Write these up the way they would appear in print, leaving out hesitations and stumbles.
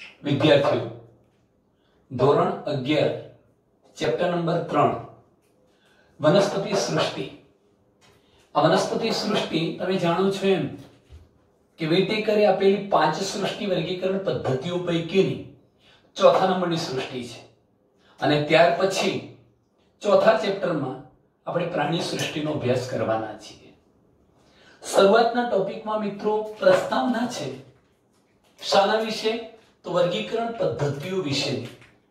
વિદ્યાર્થીઓ, ધોરણ 11 chapter number 3 વનસ્પતિ સૃષ્ટિ. આ વનસ્પતિ સૃષ્ટિ તમે જાણો છો એમ કે વેટેકરે આપેલી 5 સૃષ્ટિ વર્ગીકરણ પદ્ધતિઓ પૈકીની ચોથા નંબરની સૃષ્ટિ છે. અને ત્યાર પછી ચોથા ચેપ્ટરમાં આપણે પ્રાણી સૃષ્ટિનો અભ્યાસ કરવાના છીએ. શરૂઆતના ટોપિકમાં મિત્રો પ્રસ્તાવના છે. શાના વિશે? તો વર્ગીકરણ પદ્ધતિઓ વિશેની.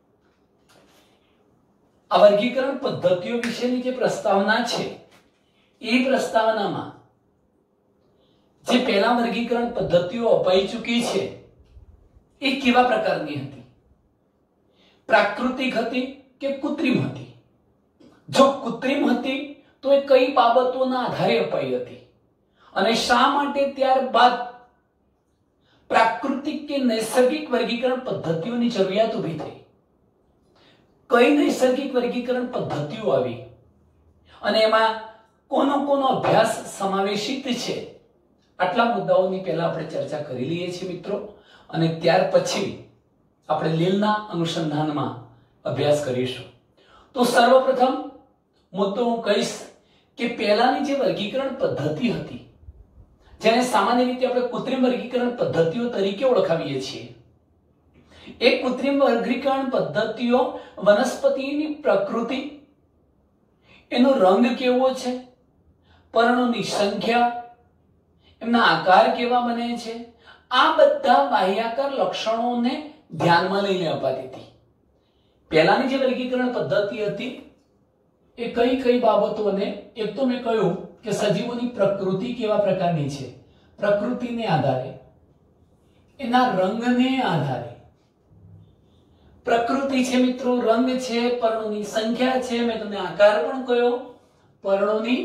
આ વર્ગીકરણ પદ્ધતિઓ વિશેની જે પ્રસ્તાવના છે એ પ્રસ્તાવનામાં જે પહેલા વર્ગીકરણ પદ્ધતિઓ અપાઈ ચૂકી છે એ કેવા પ્રકારની હતી? પ્રાકૃતિક હતી કે કૃત્રિમ હતી? જો કૃત્રિમ હતી તો એ કઈ બાબતોના આધારે અપાઈ હતી અને શા માટે ત્યારબાદ પ્રાકૃતિક કે નૈસર્ગિક વર્ગીકરણ પદ્ધતિઓની જરૂરિયાત ઊભી થઈ? કઈ નૈસર્ગિક વર્ગીકરણ પદ્ધતિઓ આવી અને એમાં કોનો અભ્યાસ સમાવેશિત છે? આટલા મુદ્દાઓની પહેલા આપણે ચર્ચા કરી લઈએ છીએ મિત્રો, અને ત્યાર પછી આપણે લીલના અનુસંધાનમાં અભ્યાસ કરીશું. તો સર્વપ્રથમ મુદ્દો હું કહીશ કે પહેલાની જે વર્ગીકરણ પદ્ધતિ હતી, જેને સામાન્ય રીતે આપણે કૃત્રિમ વર્ગીકરણ પદ્ધતિઓ તરીકે ઓળખાવીએ છીએ, એ કૃત્રિમ વર્ગીકરણ પદ્ધતિઓ વનસ્પતિની પ્રકૃતિ, એનો રંગ કેવો છે, પર્ણોની સંખ્યા, એમના આકાર કેવા બને છે, આ બધા બાહ્યાકાર લક્ષણોને ધ્યાનમાં લઈને અપાતી હતી. પહેલાની જે વર્ગીકરણ પદ્ધતિ હતી એ કઈ બાબતોને, એક તો મેં કહ્યું કે સજીવોની પ્રકૃતિ કેવા પ્રકારની છે, પ્રકૃતિને આધારે, એના રંગને આધારે, પ્રકૃતિ છે મિત્રો, રંગ છે, પર્ણોની સંખ્યા છે, મેં તમને આકાર પણ કહ્યો, પર્ણોની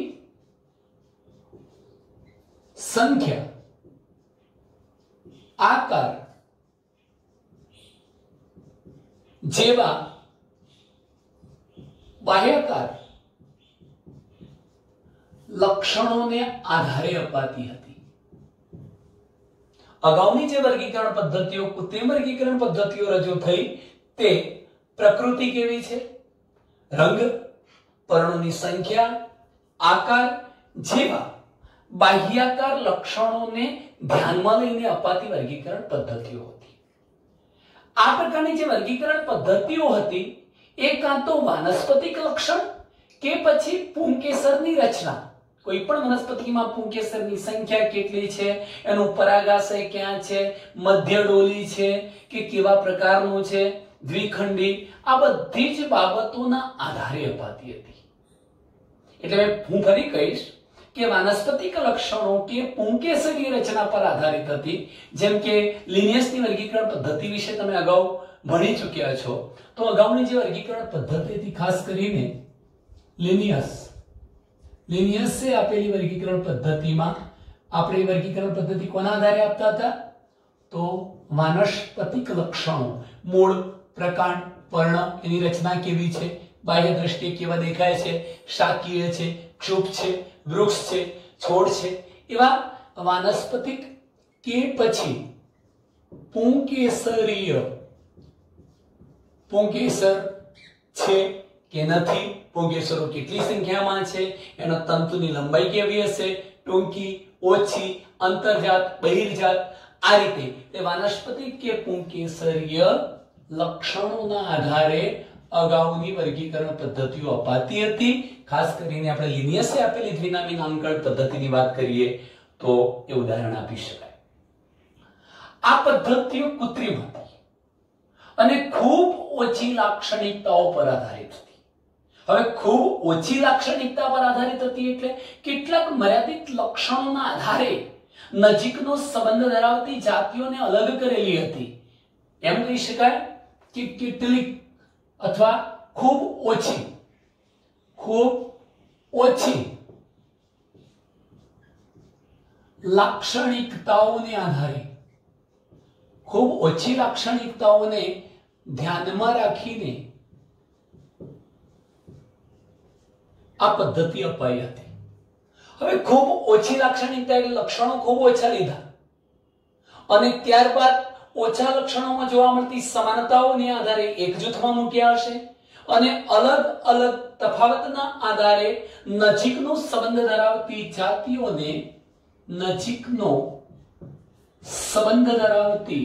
સંખ્યા, આકાર જેવા બાહ્યકાર લક્ષણોને આધારે અપાતી હતી. અગાઉની જે વર્ગીકરણ પદ્ધતિઓ, કૃત્રિમ વર્ગીકરણ પદ્ધતિઓ રજૂ થઈ તે પ્રકૃતિ કેવી છે, રંગ, પર્ણોની સંખ્યા, આકાર જેવા બાહ્યાકાર લક્ષણોને ધ્યાનમાં લઈને અપાતી વર્ગીકરણ પદ્ધતિઓ હતી. આ પ્રકારની જે વર્ગીકરણ પદ્ધતિઓ હતી એ કાં તો વાનસ્પતિક લક્ષણ કે પછી પુંકેસરની રચના, કોઈ પણ વનસ્પતિમાં પુંકેસરની સંખ્યા કેટલી છે, એનું પરાગાશય ક્યાં છે, મધ્ય ડોલી છે કે કેવા પ્રકારનું છે, દ્વિખંડી, આ બધી જ બાબતોના આધારે અપાતી હતી. એટલે હું ફરી કહીશ કે વાનસ્પતિક લક્ષણો કે પુંકેસરી રચના પર આધારિત હતી. જેમ કે લિનિયસની વર્ગીકરણ પદ્ધતિ વિશે તમે અગાઉ ભણી ચૂક્યા છો. તો અગાઉની જે વર્ગીકરણ પદ્ધતિ હતી, ખાસ કરીને લિનિયસે આપેલી વર્ગીકરણ પદ્ધતિમાં આપણે વર્ગીકરણ પદ્ધતિ કોના આધારે આપતા હતા? તો વાનસ્પતિક લક્ષણો, મૂળ, પ્રકાંડ, પર્ણ, એની રચના કેવી છે, બાહ્ય દ્રષ્ટિએ કેવા દેખાય છે, શાકીય છે, ક્ષુપ છે, વૃક્ષ છે, છોડ છે, એવા વાનસ્પતિક કે પછી પુંકેસરીય, પુંકેસર છે કે નથી, પુંકેસરો કેટલી સંખ્યામાં છે, એનો તંતુની લંબાઈ કેવી હશે, ટૂંકી, ઓછી, અંતર્જાત, બહિર્જાત, આ રીતે તે વાનસ્પતિક કે પુંકેસરીય લક્ષણોના આધારે અગાઉની વર્ગીકરણ પદ્ધતિઓ અપાતી હતી. ખાસ કરીને આપણે લિનિયસે આપેલી દ્વિનામી નામકરણ પદ્ધતિની વાત કરીએ તો એ ઉદાહરણ આપી શકાય. આ પદ્ધતિઓ કૃત્રિમ હતી અને ખૂબ ઓછી લાક્ષણિકતાઓ પર આધારિત હતી. હવે ખૂબ ઓછી લાક્ષણિકતા પર આધારિત હતી એટલે કેટલાક મર્યાદિત લક્ષણોના આધારે નજીકનો સંબંધ ધરાવતી જાતિઓને અલગ કરેલી હતી. એમ કહી શકાય કે કેટલીક અથવા ખૂબ ઓછી લાક્ષણિકતાઓને આધારે, ખૂબ ઓછી લાક્ષણિકતાઓને ધ્યાનમાં રાખીને આ પદ્ધતિ અપાઈ હતી. હવે ખૂબ ઓછી લાક્ષણિકતા એટલે લક્ષણો ખૂબ ઓછા લીધા અને ત્યારબાદ ઓછા લક્ષણોમાં જોવા મળતી સમાનતાઓને આધારે એક જૂથમાં મૂક્યા હશે અને અલગ અલગ તફાવતના આધારે નજીકનો સંબંધ ધરાવતી જાતિઓને નજીકનો સંબંધ ધરાવતી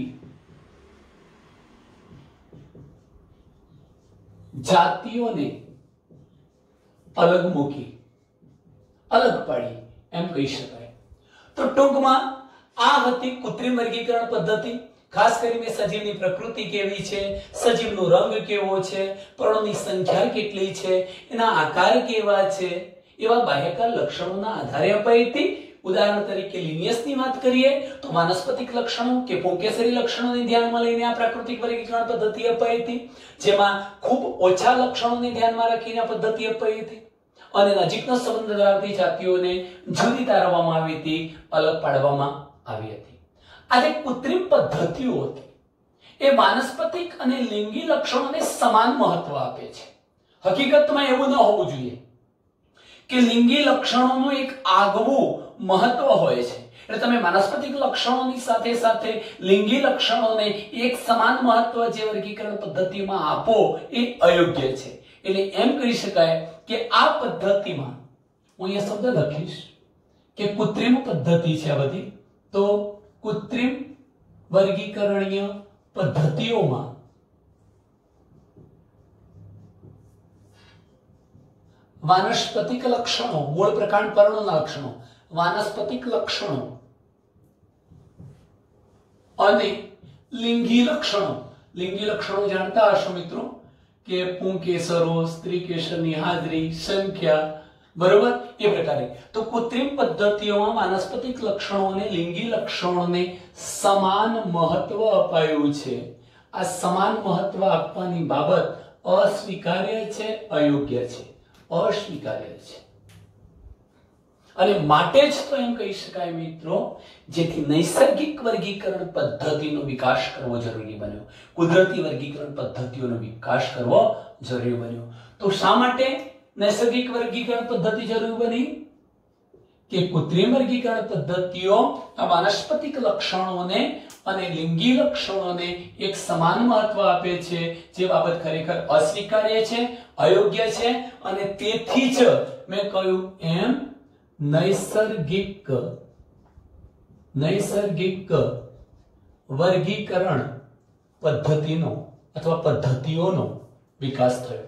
જાતિઓને અલગ મૂકી અલગ પાડી એમ કહી શકાય. તો ટૂંકમાં આ હતી કૃત્રિમ વર્ગીકરણ પદ્ધતિ. ખાસ કરીને સજીવની પ્રકૃતિ કેવી છે, સજીવનો રંગ કેવો છે, પર્ણોની સંખ્યા કેટલી છે, એના આકાર કેવા છે, એવા બાહ્યકાર લક્ષણોના આધારે અપાઈ હતી. ઉદાહરણ તરીકે લિનિયસની વાત કરીએ તો વાનસ્પતિક લક્ષણો કે પુંકેસરી લક્ષણોને ધ્યાનમાં લઈને આ પ્રાકૃતિક વર્ગીકરણ પદ્ધતિ અપાઈ હતી, જેમાં ખૂબ ઓછા લક્ષણોને ધ્યાનમાં રાખીને આ પદ્ધતિ અપાઈ હતી અને નજીકનો સંબંધ ધરાવતી જાતિઓને જુદી તારવવામાં આવી હતી, અલગ પાડવામાં આવી હતી. આ જે કૃત્રિમ પદ્ધતિઓ હતી એ વાનસ્પતિક અને લિંગી લક્ષણોને સમાન મહત્વ આપે છે. હકીકતમાં એવું ન હોવું જોઈએ કે લિંગી લક્ષણોનું એક આગવું મહત્વ હોય છે એટલે તમે વાનસ્પતિક લક્ષણોની સાથે સાથે લિંગી લક્ષણોને એક સમાન મહત્વ જે વર્ગીકરણ પદ્ધતિમાં આપો એ અયોગ્ય છે. એટલે એમ કહી શકાય કે આ પદ્ધતિમાં હું અહીંયા શબ્દ લખીશ કે કૃત્રિમ પદ્ધતિ છે આ બધી. તો કૃત્રિમ વર્ગીકરણીય પદ્ધતિઓમાં વાનસ્પતિક લક્ષણો, મૂળ પ્રકાંડ પર્ણોના લક્ષણો, વાનસ્પતિક લક્ષણો અને લિંગી લક્ષણો. લિંગી લક્ષણો જાણતા હશો મિત્રો કે પુંકેસરો, સ્ત્રી કેસરની હાજરી, સંખ્યા, બરોબર, એ પ્રકારે. તો કૃત્રિમ પદ્ધતિઓમાં વાનસ્પતિક લક્ષણો અને લિંગી લક્ષણોને સમાન મહત્વ અપાયું છે. આ સમાન મહત્વ આપવાની બાબત અસ્વીકાર્ય છે, અયોગ્ય છે, અસ્વીકાર્ય છે. અને માટે જ તો એમ કહી શકાય મિત્રો, જેથી નૈસર્ગિક વર્ગીકરણ પદ્ધતિનો વિકાસ કરવો જરૂરી બન્યો, કુદરતી વર્ગીકરણ પદ્ધતિઓનો વિકાસ કરવો જરૂરી બન્યો. તો શા માટે નૈસર્ગિક વર્ગીકરણ પદ્ધતિ જરૂરી બની? કે કૃત્રિમ વર્ગીકરણ પદ્ધતિઓ આ વાનસ્પતિક લક્ષણોને અને લિંગી લક્ષણોને એક સમાન મહત્વ આપે છે, જે બાબત ખરેખર અસ્વીકાર્ય છે, અયોગ્ય છે. અને તેથી જ મેં કહ્યું એમ નૈસર્ગિક વર્ગીકરણ પદ્ધતિનો અથવા પદ્ધતિઓનો વિકાસ થયો.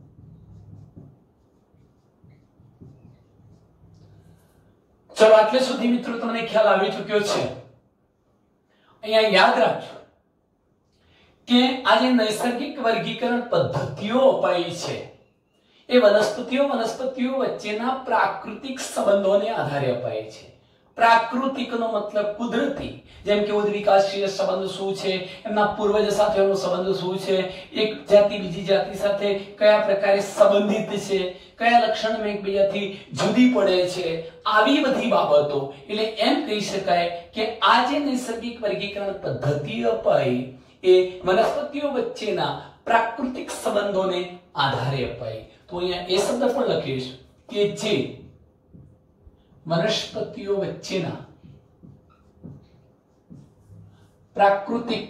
ચલો આટલે સુધી મિત્રો તમને ખ્યાલ આવી ચૂક્યો છે. અહીંયા યાદ રાખજો કે આ જે નૈસર્ગિક વર્ગીકરણ પદ્ધતિઓ અપાઈ છે એ વનસ્પતિઓ વચ્ચેના પ્રાકૃતિક સંબંધોને આધારે અપાય છે. પ્રાકૃતિકનો મતલબ કુદરતી, જેમ કે ઉદ્વિકાસીય સંબંધ શું છે, એમના પૂર્વજ સાથેનો સંબંધ શું છે, એક જાતિ બીજી જાતિ સાથે કયા પ્રકારે સંબંધિત છે, કયા લક્ષણ એકબીજાથી જુદી પડે છે, આવી બધી બાબતો. એટલે એમ કહી શકાય કે આ જે નૈસર્ગિક વર્ગીકરણ પદ્ધતિ અપાઈ એ વનસ્પતિઓ વચ્ચેના પ્રાકૃતિક સંબંધોને આધારે અપાઈ. તો અહીંયા એ શબ્દ પણ લખીશ કે જે વનસ્પતિઓ વચ્ચેના પ્રાકૃતિક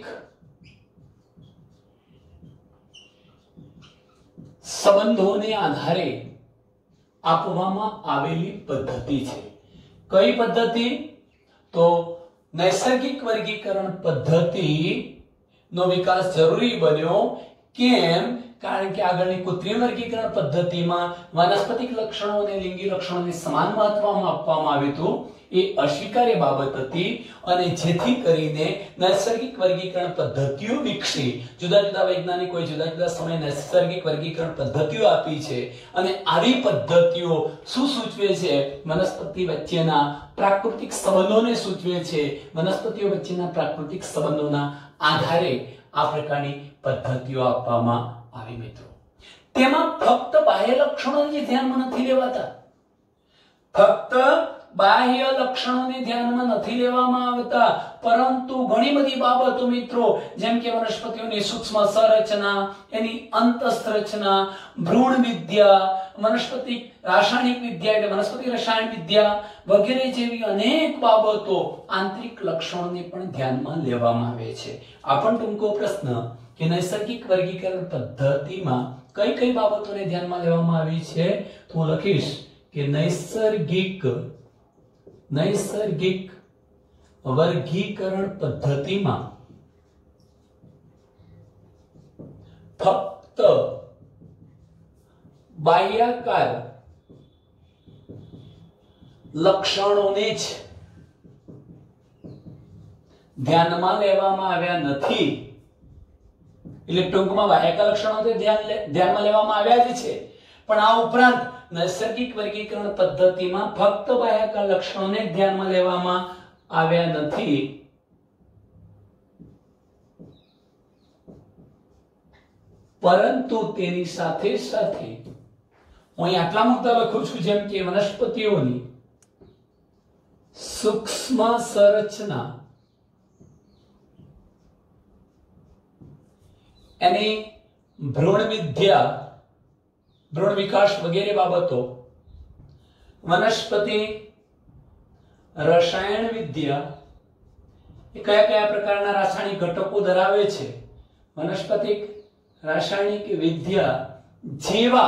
સંબંધોને આધારે આપવામાં આવેલી પદ્ધતિ છે. કઈ પદ્ધતિ? તો નૈસર્ગિક વર્ગીકરણ પદ્ધતિ નો વિકાસ જરૂરી બન્યો. કેમ? કારણ કે આગળની કૃત્રિમ વર્ગીકરણ પદ્ધતિમાં વાનસ્પતિક લક્ષણો અને લિંગી લક્ષણોને સમાન મહત્વ આપવામાં આવ્યું હતું, એ અસ્વીકાર્ય બાબત હતી. અને જેથી કરીને નૈસર્ગિક વર્ગીકરણ પદ્ધતિઓ વિકસી. જુદા જુદા વૈજ્ઞાનિકોએ જુદા જુદા સમયે નૈસર્ગિક વર્ગીકરણ પદ્ધતિઓ આપી છે અને આવી પદ્ધતિઓ શું સૂચવે છે? વનસ્પતિ વચ્ચેના પ્રાકૃતિક સંબંધોને સૂચવે છે. વનસ્પતિઓ વચ્ચેના પ્રાકૃતિક સંબંધોના આધારે આ પ્રકારની પદ્ધતિઓ આપવામાં આવી મિત્રો. તેમાં ફક્ત બાહ્ય લક્ષણો જ ધ્યાનમાં નથી લેવાતા, ફક્ત બાહ્ય લક્ષણોને ધ્યાનમાં નથી લેવામાં આવતા, પરંતુ ઘણી બધી બાબતો મિત્રો, જેમ કે વનસ્પતિઓની સૂક્ષ્મ સંરચના, એની અંતઃસ્થ ભ્રૂણ વિદ્યા, વનસ્પતિ રાસાયણિક વિદ્યા એટલે વનસ્પતિ રસાયણ વિદ્યા વગેરે જેવી અનેક બાબતો આંતરિક લક્ષણોને પણ ધ્યાનમાં લેવામાં આવે છે. આ પણ ટૂંકો પ્રશ્ન કે નૈસર્ગિક વર્ગીકરણ પદ્ધતિમાં કઈ કઈ બાબતોને ધ્યાનમાં લેવામાં આવી છે, તો હું લખીશ કે નૈસર્ગિક વર્ગીકરણ પદ્ધતિમાં ફક્ત બાહ્યાકાર લક્ષણોને જ ધ્યાનમાં લેવામાં આવ્યા નથી. એટલે ટૂંકમાં બાહ્યાકાર લક્ષણો તો ધ્યાનમાં લેવામાં આવ્યા જ છે, પણ આ ઉપરાંત નૈસર્ગિક વર્ગીકરણ પદ્ધતિમાં ફક્ત બાહ્યાકાર લક્ષણોને ધ્યાનમાં લેવામાં આવ્યા નથી, પરંતુ તેની સાથે સાથે હું અહીં આટલા મુદ્દા લખું છું, જેમ કે વનસ્પતિઓની સૂક્ષ્મ સંરચના, એની ભ્રૂણ વિદ્યા, ભ્રૂણ વિકાસ વગેરે બાબતો, વનસ્પતિ રસાયણ વિદ્યા, એ કયા કયા પ્રકારના રાસાયણિક ઘટકો ધરાવે છે, વનસ્પતિ રાસાયણિક વિદ્યા જેવા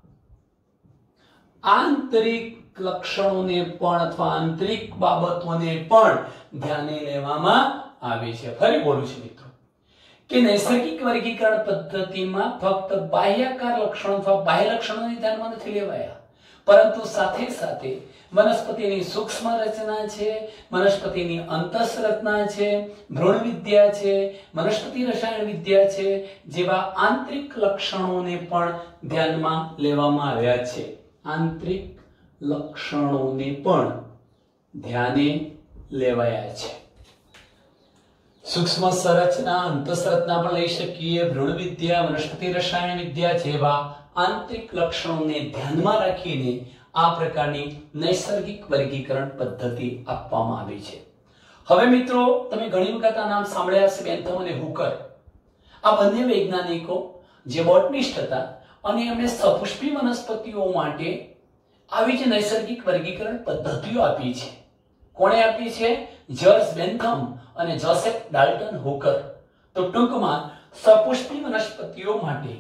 આંતરિક લક્ષણોને પણ અથવા આંતરિક બાબતોને પણ ધ્યાને લેવામાં આવે છે. ફરી બોલું છું મિત્રો કે નૈસર્ગિક વર્ગીકરણ પદ્ધતિમાં ફક્ત બાહ્યાકાર લક્ષણો અથવા બાહ્ય લક્ષણોને ધ્યાનમાં નથી લેવાયા, પરંતુ સાથે સાથે વનસ્પતિની સૂક્ષ્મ રચના છે, વનસ્પતિની અંતઃરચના છે, ભ્રૂણ વિદ્યા છે, વનસ્પતિ રસાયણ વિદ્યા છે જેવા આંતરિક લક્ષણોને પણ ધ્યાનમાં લેવામાં આવ્યા છે. આંતરિક લક્ષણોને પણ ધ્યાને લેવાયા છે. સૂક્ષ્મ સંરચના, અંતઃરચના પણ લઈ શકીએ, ભ્રૂણ વિદ્યા, વનસ્પતિ રસાયણ વિદ્યા જેવા આંતરિક લક્ષણોને ધ્યાનમાં રાખીને આ પ્રકારની નૈસર્ગિક વર્ગીકરણ પદ્ધતિ આપવામાં આવી છે. હવે મિત્રો, તમે ઘણી વખત આ નામ સાંભળ્યા હશે, બેન્થમ અને હુકર. આ બંને વૈજ્ઞાનિકો જે બોટનિસ્ટ હતા અને એમણે સપુષ્પી વનસ્પતિઓ માટે આવી જ નૈસર્ગિક વર્ગીકરણ પદ્ધતિઓ આપી છે. કોણે આપી છે? જ્યોર્જ બેન્થમ અને જોસેફ ડાલ્ટન હુકર. તો ટૂંકમાં સપુષ્પી વનસ્પતિઓ માટે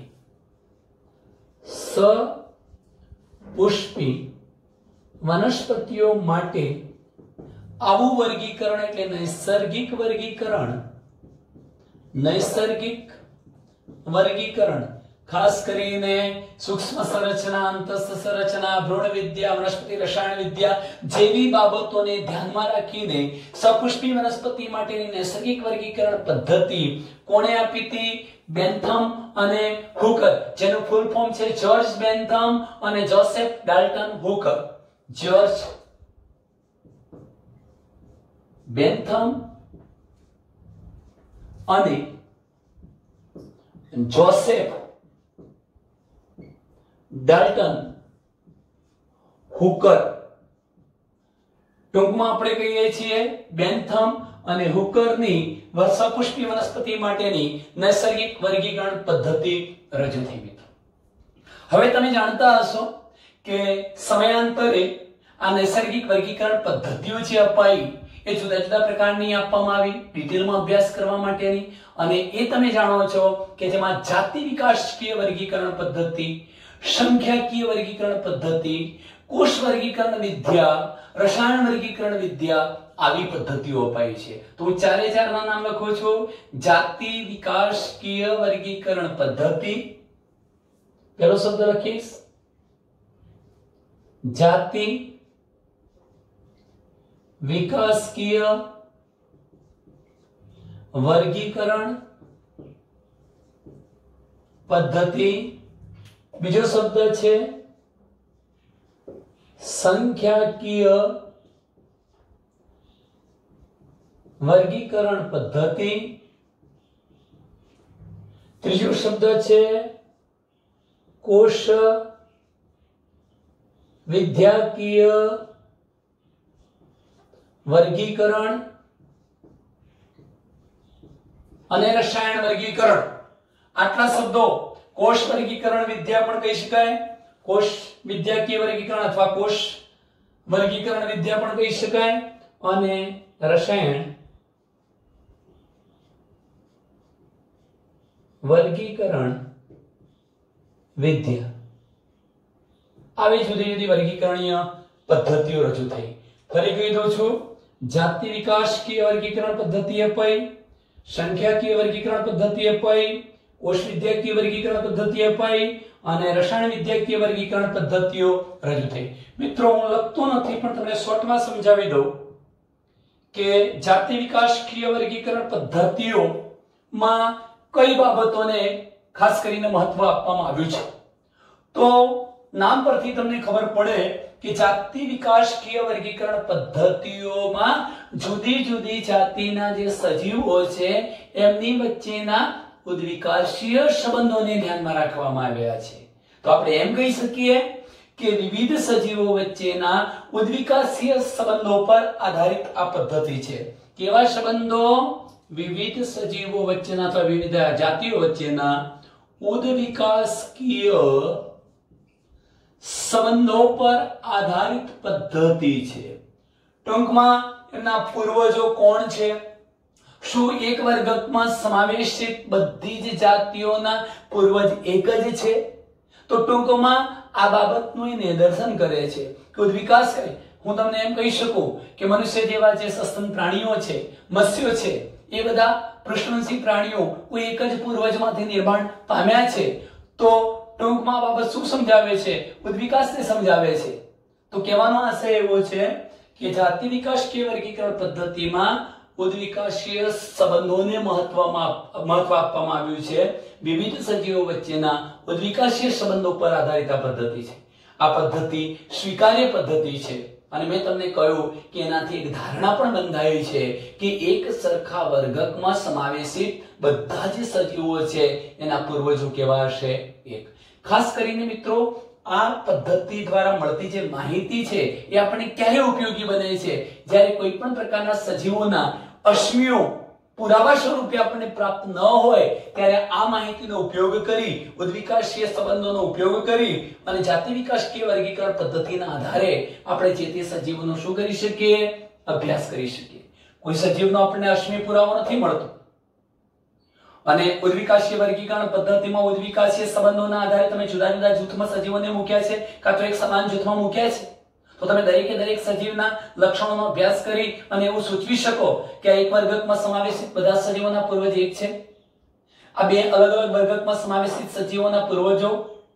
આવું વર્ગીકરણ એટલે નૈસર્ગિક વર્ગીકરણ ખાસ કરીને સૂક્ષ્મ સંરચના, અંતસ્થ સંરચના, ભ્રૂણ વિદ્યા, વનસ્પતિ રસાયણ વિદ્યા જેવી બાબતોને ધ્યાનમાં રાખીને સપુષ્પી વનસ્પતિ માટેની નૈસર્ગિક વર્ગીકરણ પદ્ધતિ કોણે આપી હતી? બેન્થમ અને હુકર, જેનું ફૂલ ફોર્મ છે જ્યોર્જ બેન્થમ અને Joseph Dalton Hooker. George Bentham અને જોસેફ ડાલ્ટન હુકર. ટૂંકમાં આપણે કહીએ છીએ બેન્થમ અને હુકરની સપુષ્પી વનસ્પતિ માટેની નૈસર્ગિક વર્ગીકરણ પદ્ધતિ રજૂ થઈ મિત્રો. હવે તમે જાણતા હશો કે સમયાંતરે આ નૈસર્ગિક વર્ગીકરણ પદ્ધતિઓ જે અપાઈ એ જુદા જુદા પ્રકારની આપવામાં આવી, ડિટેલમાં અભ્યાસ કરવા માટેની. અને એ તમે જાણો છો કે જેમાં જાતિ વિકાસકીય વર્ગીકરણ પદ્ધતિ, સંખ્યાકીય વર્ગીકરણ પદ્ધતિ, કોષ વર્ગીકરણ વિદ્યા, રસાયણ વર્ગીકરણ વિદ્યા આવી પદ્ધતિઓ અપાઈ છે. તો હું ચારે ચારના નામ લખું છું. જાતિ વિકાસકીય વર્ગીકરણ પદ્ધતિ, પહેલો શબ્દ લખીશ જાતિ વિકાસકીય વર્ગીકરણ પદ્ધતિ. બીજો શબ્દ છે સંખ્યાકીય વર્ગીકરણ પદ્ધતિ. ત્રીજો શબ્દ છે કોષ વિદ્યાકીય વર્ગીકરણ અને રસાયણ વર્ગીકરણ, આટલા શબ્દો કોષ વર્ગીકરણ વિદ્યા પણ કહી શકાય, કોષ વિદ્યાકીય વર્ગીકરણ અથવા કોષ વર્ગીકરણ વિદ્યા પણ કહી શકાય, અને રસાયણ વર્ગીકરણ વિદ્યા, આવી જુદી જુદી વર્ગીકરણીય પદ્ધતિઓ રજૂ થઈ. ફરી કહી દઉં છું, જાતિ વિકાસકીય વર્ગીકરણ પદ્ધતિ અપાઈ, સંખ્યાકીય વર્ગીકરણ પદ્ધતિ અપાઈ, કોષ વિદ્યાકીય વર્ગીકરણ પદ્ધતિ અપાઈ અને રસાયણ વિદ્યાકીય વર્ગીકરણ પદ્ધતિઓ રજૂ થઈ. મિત્રો હું લખતો નથી પણ તમને શોર્ટમાં સમજાવી દઉં કે જાતિ વિકાસકીય વર્ગીકરણ પદ્ધતિઓમાં કઈ બાબતોને ખાસ કરીને મહત્વ આપવામાં આવ્યું છે. તો નામ પરથી તમને ખબર પડે કે જાતિ વિકાસકીય વર્ગીકરણ પદ્ધતિઓમાં જુદી જુદી જાતિના જે સજીવો છે એમની વચ્ચેના ઉદ્વિકાસીય સંબંધોને ધ્યાનમાં રાખવામાં આવ્યા છે. તો આપણે એમ કહી શકીએ કે વિવિધ સજીવો વચ્ચેના ઉદ્વિકાસીય સંબંધો પર આધારિત આ પદ્ધતિ છે. કેવા સંબંધો? વિવિધ સજીવો વચ્ચેના અથવા વિવિધ જાતિઓ વચ્ચેના ઉદ્વિકાસકીય સંબંધો પર આધારિત પદ્ધતિ છે. ટૂંકમાં એમના પૂર્વજો કોણ છે? શું એક વર્ગમાં સમાવેશિત બધી જ જાતિઓના પૂર્વજ એક જ છે? તો ટૂંકમાં આ બાબતનું નિદર્શન કરે છે કે ઉદ્વિકાસ કરે. હું તમને એમ કહી શકું કે મનુષ્ય જેવા જે સસ્તન પ્રાણીઓ છે, મત્સ્યો છે, એ બધા પૃષ્ઠવંશી પ્રાણીઓ કોઈ એક જ પૂર્વજમાંથી નિર્માણ પામ્યા છે. તો ટૂંકમાં બાબત શું સમજાવે છે? ઉદ્વિકાસને સમજાવે છે. તો કહેવાનો આશય એવો છે કે જાતિ વિકાસકીય વર્ગીકરણ પદ્ધતિમાં ઉદ્વિકાસીય સંબંધોને મહત્વ આપવામાં આવ્યું છે. વિવિધ સજીવો વચ્ચેના ઉદ્વિકાસીય સંબંધો પર આધારિત આ પદ્ધતિ છે. આ પદ્ધતિ સ્વીકાર્ય પદ્ધતિ છે અને મેં તમને કહ્યું કે એનાથી એક ધારણા પણ બંધાઈ છે કે એક સરખા વર્ગમાં સમાવેશિત બધા જ સજીવો છે એના પૂર્વજો કેવા હશે? એક. ખાસ કરીને મિત્રો આ પદ્ધતિ દ્વારા મળતી જે માહિતી છે એ આપણને ક્યારે ઉપયોગી બને છે? જ્યારે કોઈ પણ પ્રકારના સજીવોના અશ્મિઓ પુરાવા સ્વરૂપે આપણને પ્રાપ્ત ન હોય ત્યારે આ માહિતીનો ઉપયોગ કરી, ઉદ્વિકાસીય સંબંધોનો ઉપયોગ કરી અને જાતિ વિકાસકીય વર્ગીકરણ પદ્ધતિના આધારે આપણે જે તે સજીવોનો શું કરી શકીએ? અભ્યાસ કરી શકીએ. કોઈ સજીવનો આપણને અશ્મિ પુરાવો નથી મળતો અને ઉદ્વિકાસીય વર્ગીકરણ પદ્ધતિમાં ઉદ્વિકાસીય સંબંધોના આધારે તમે જુદા જુદા જૂથમાં સજીવોને મૂક્યા છે કાં તો એક સમાન જૂથમાં મૂક્યા છે. તો તમે દરેકે દરેક સજીવના લક્ષણોનો અભ્યાસ કરી અને એવું સૂચવી શકો કે આ એક વર્ગમાં સમાવેશિત બધા સજીવોના પૂર્વજ એક છે. આ બે અલગ અલગ વર્ગમાં સમાવેશિત સજીવોના પૂર્વજો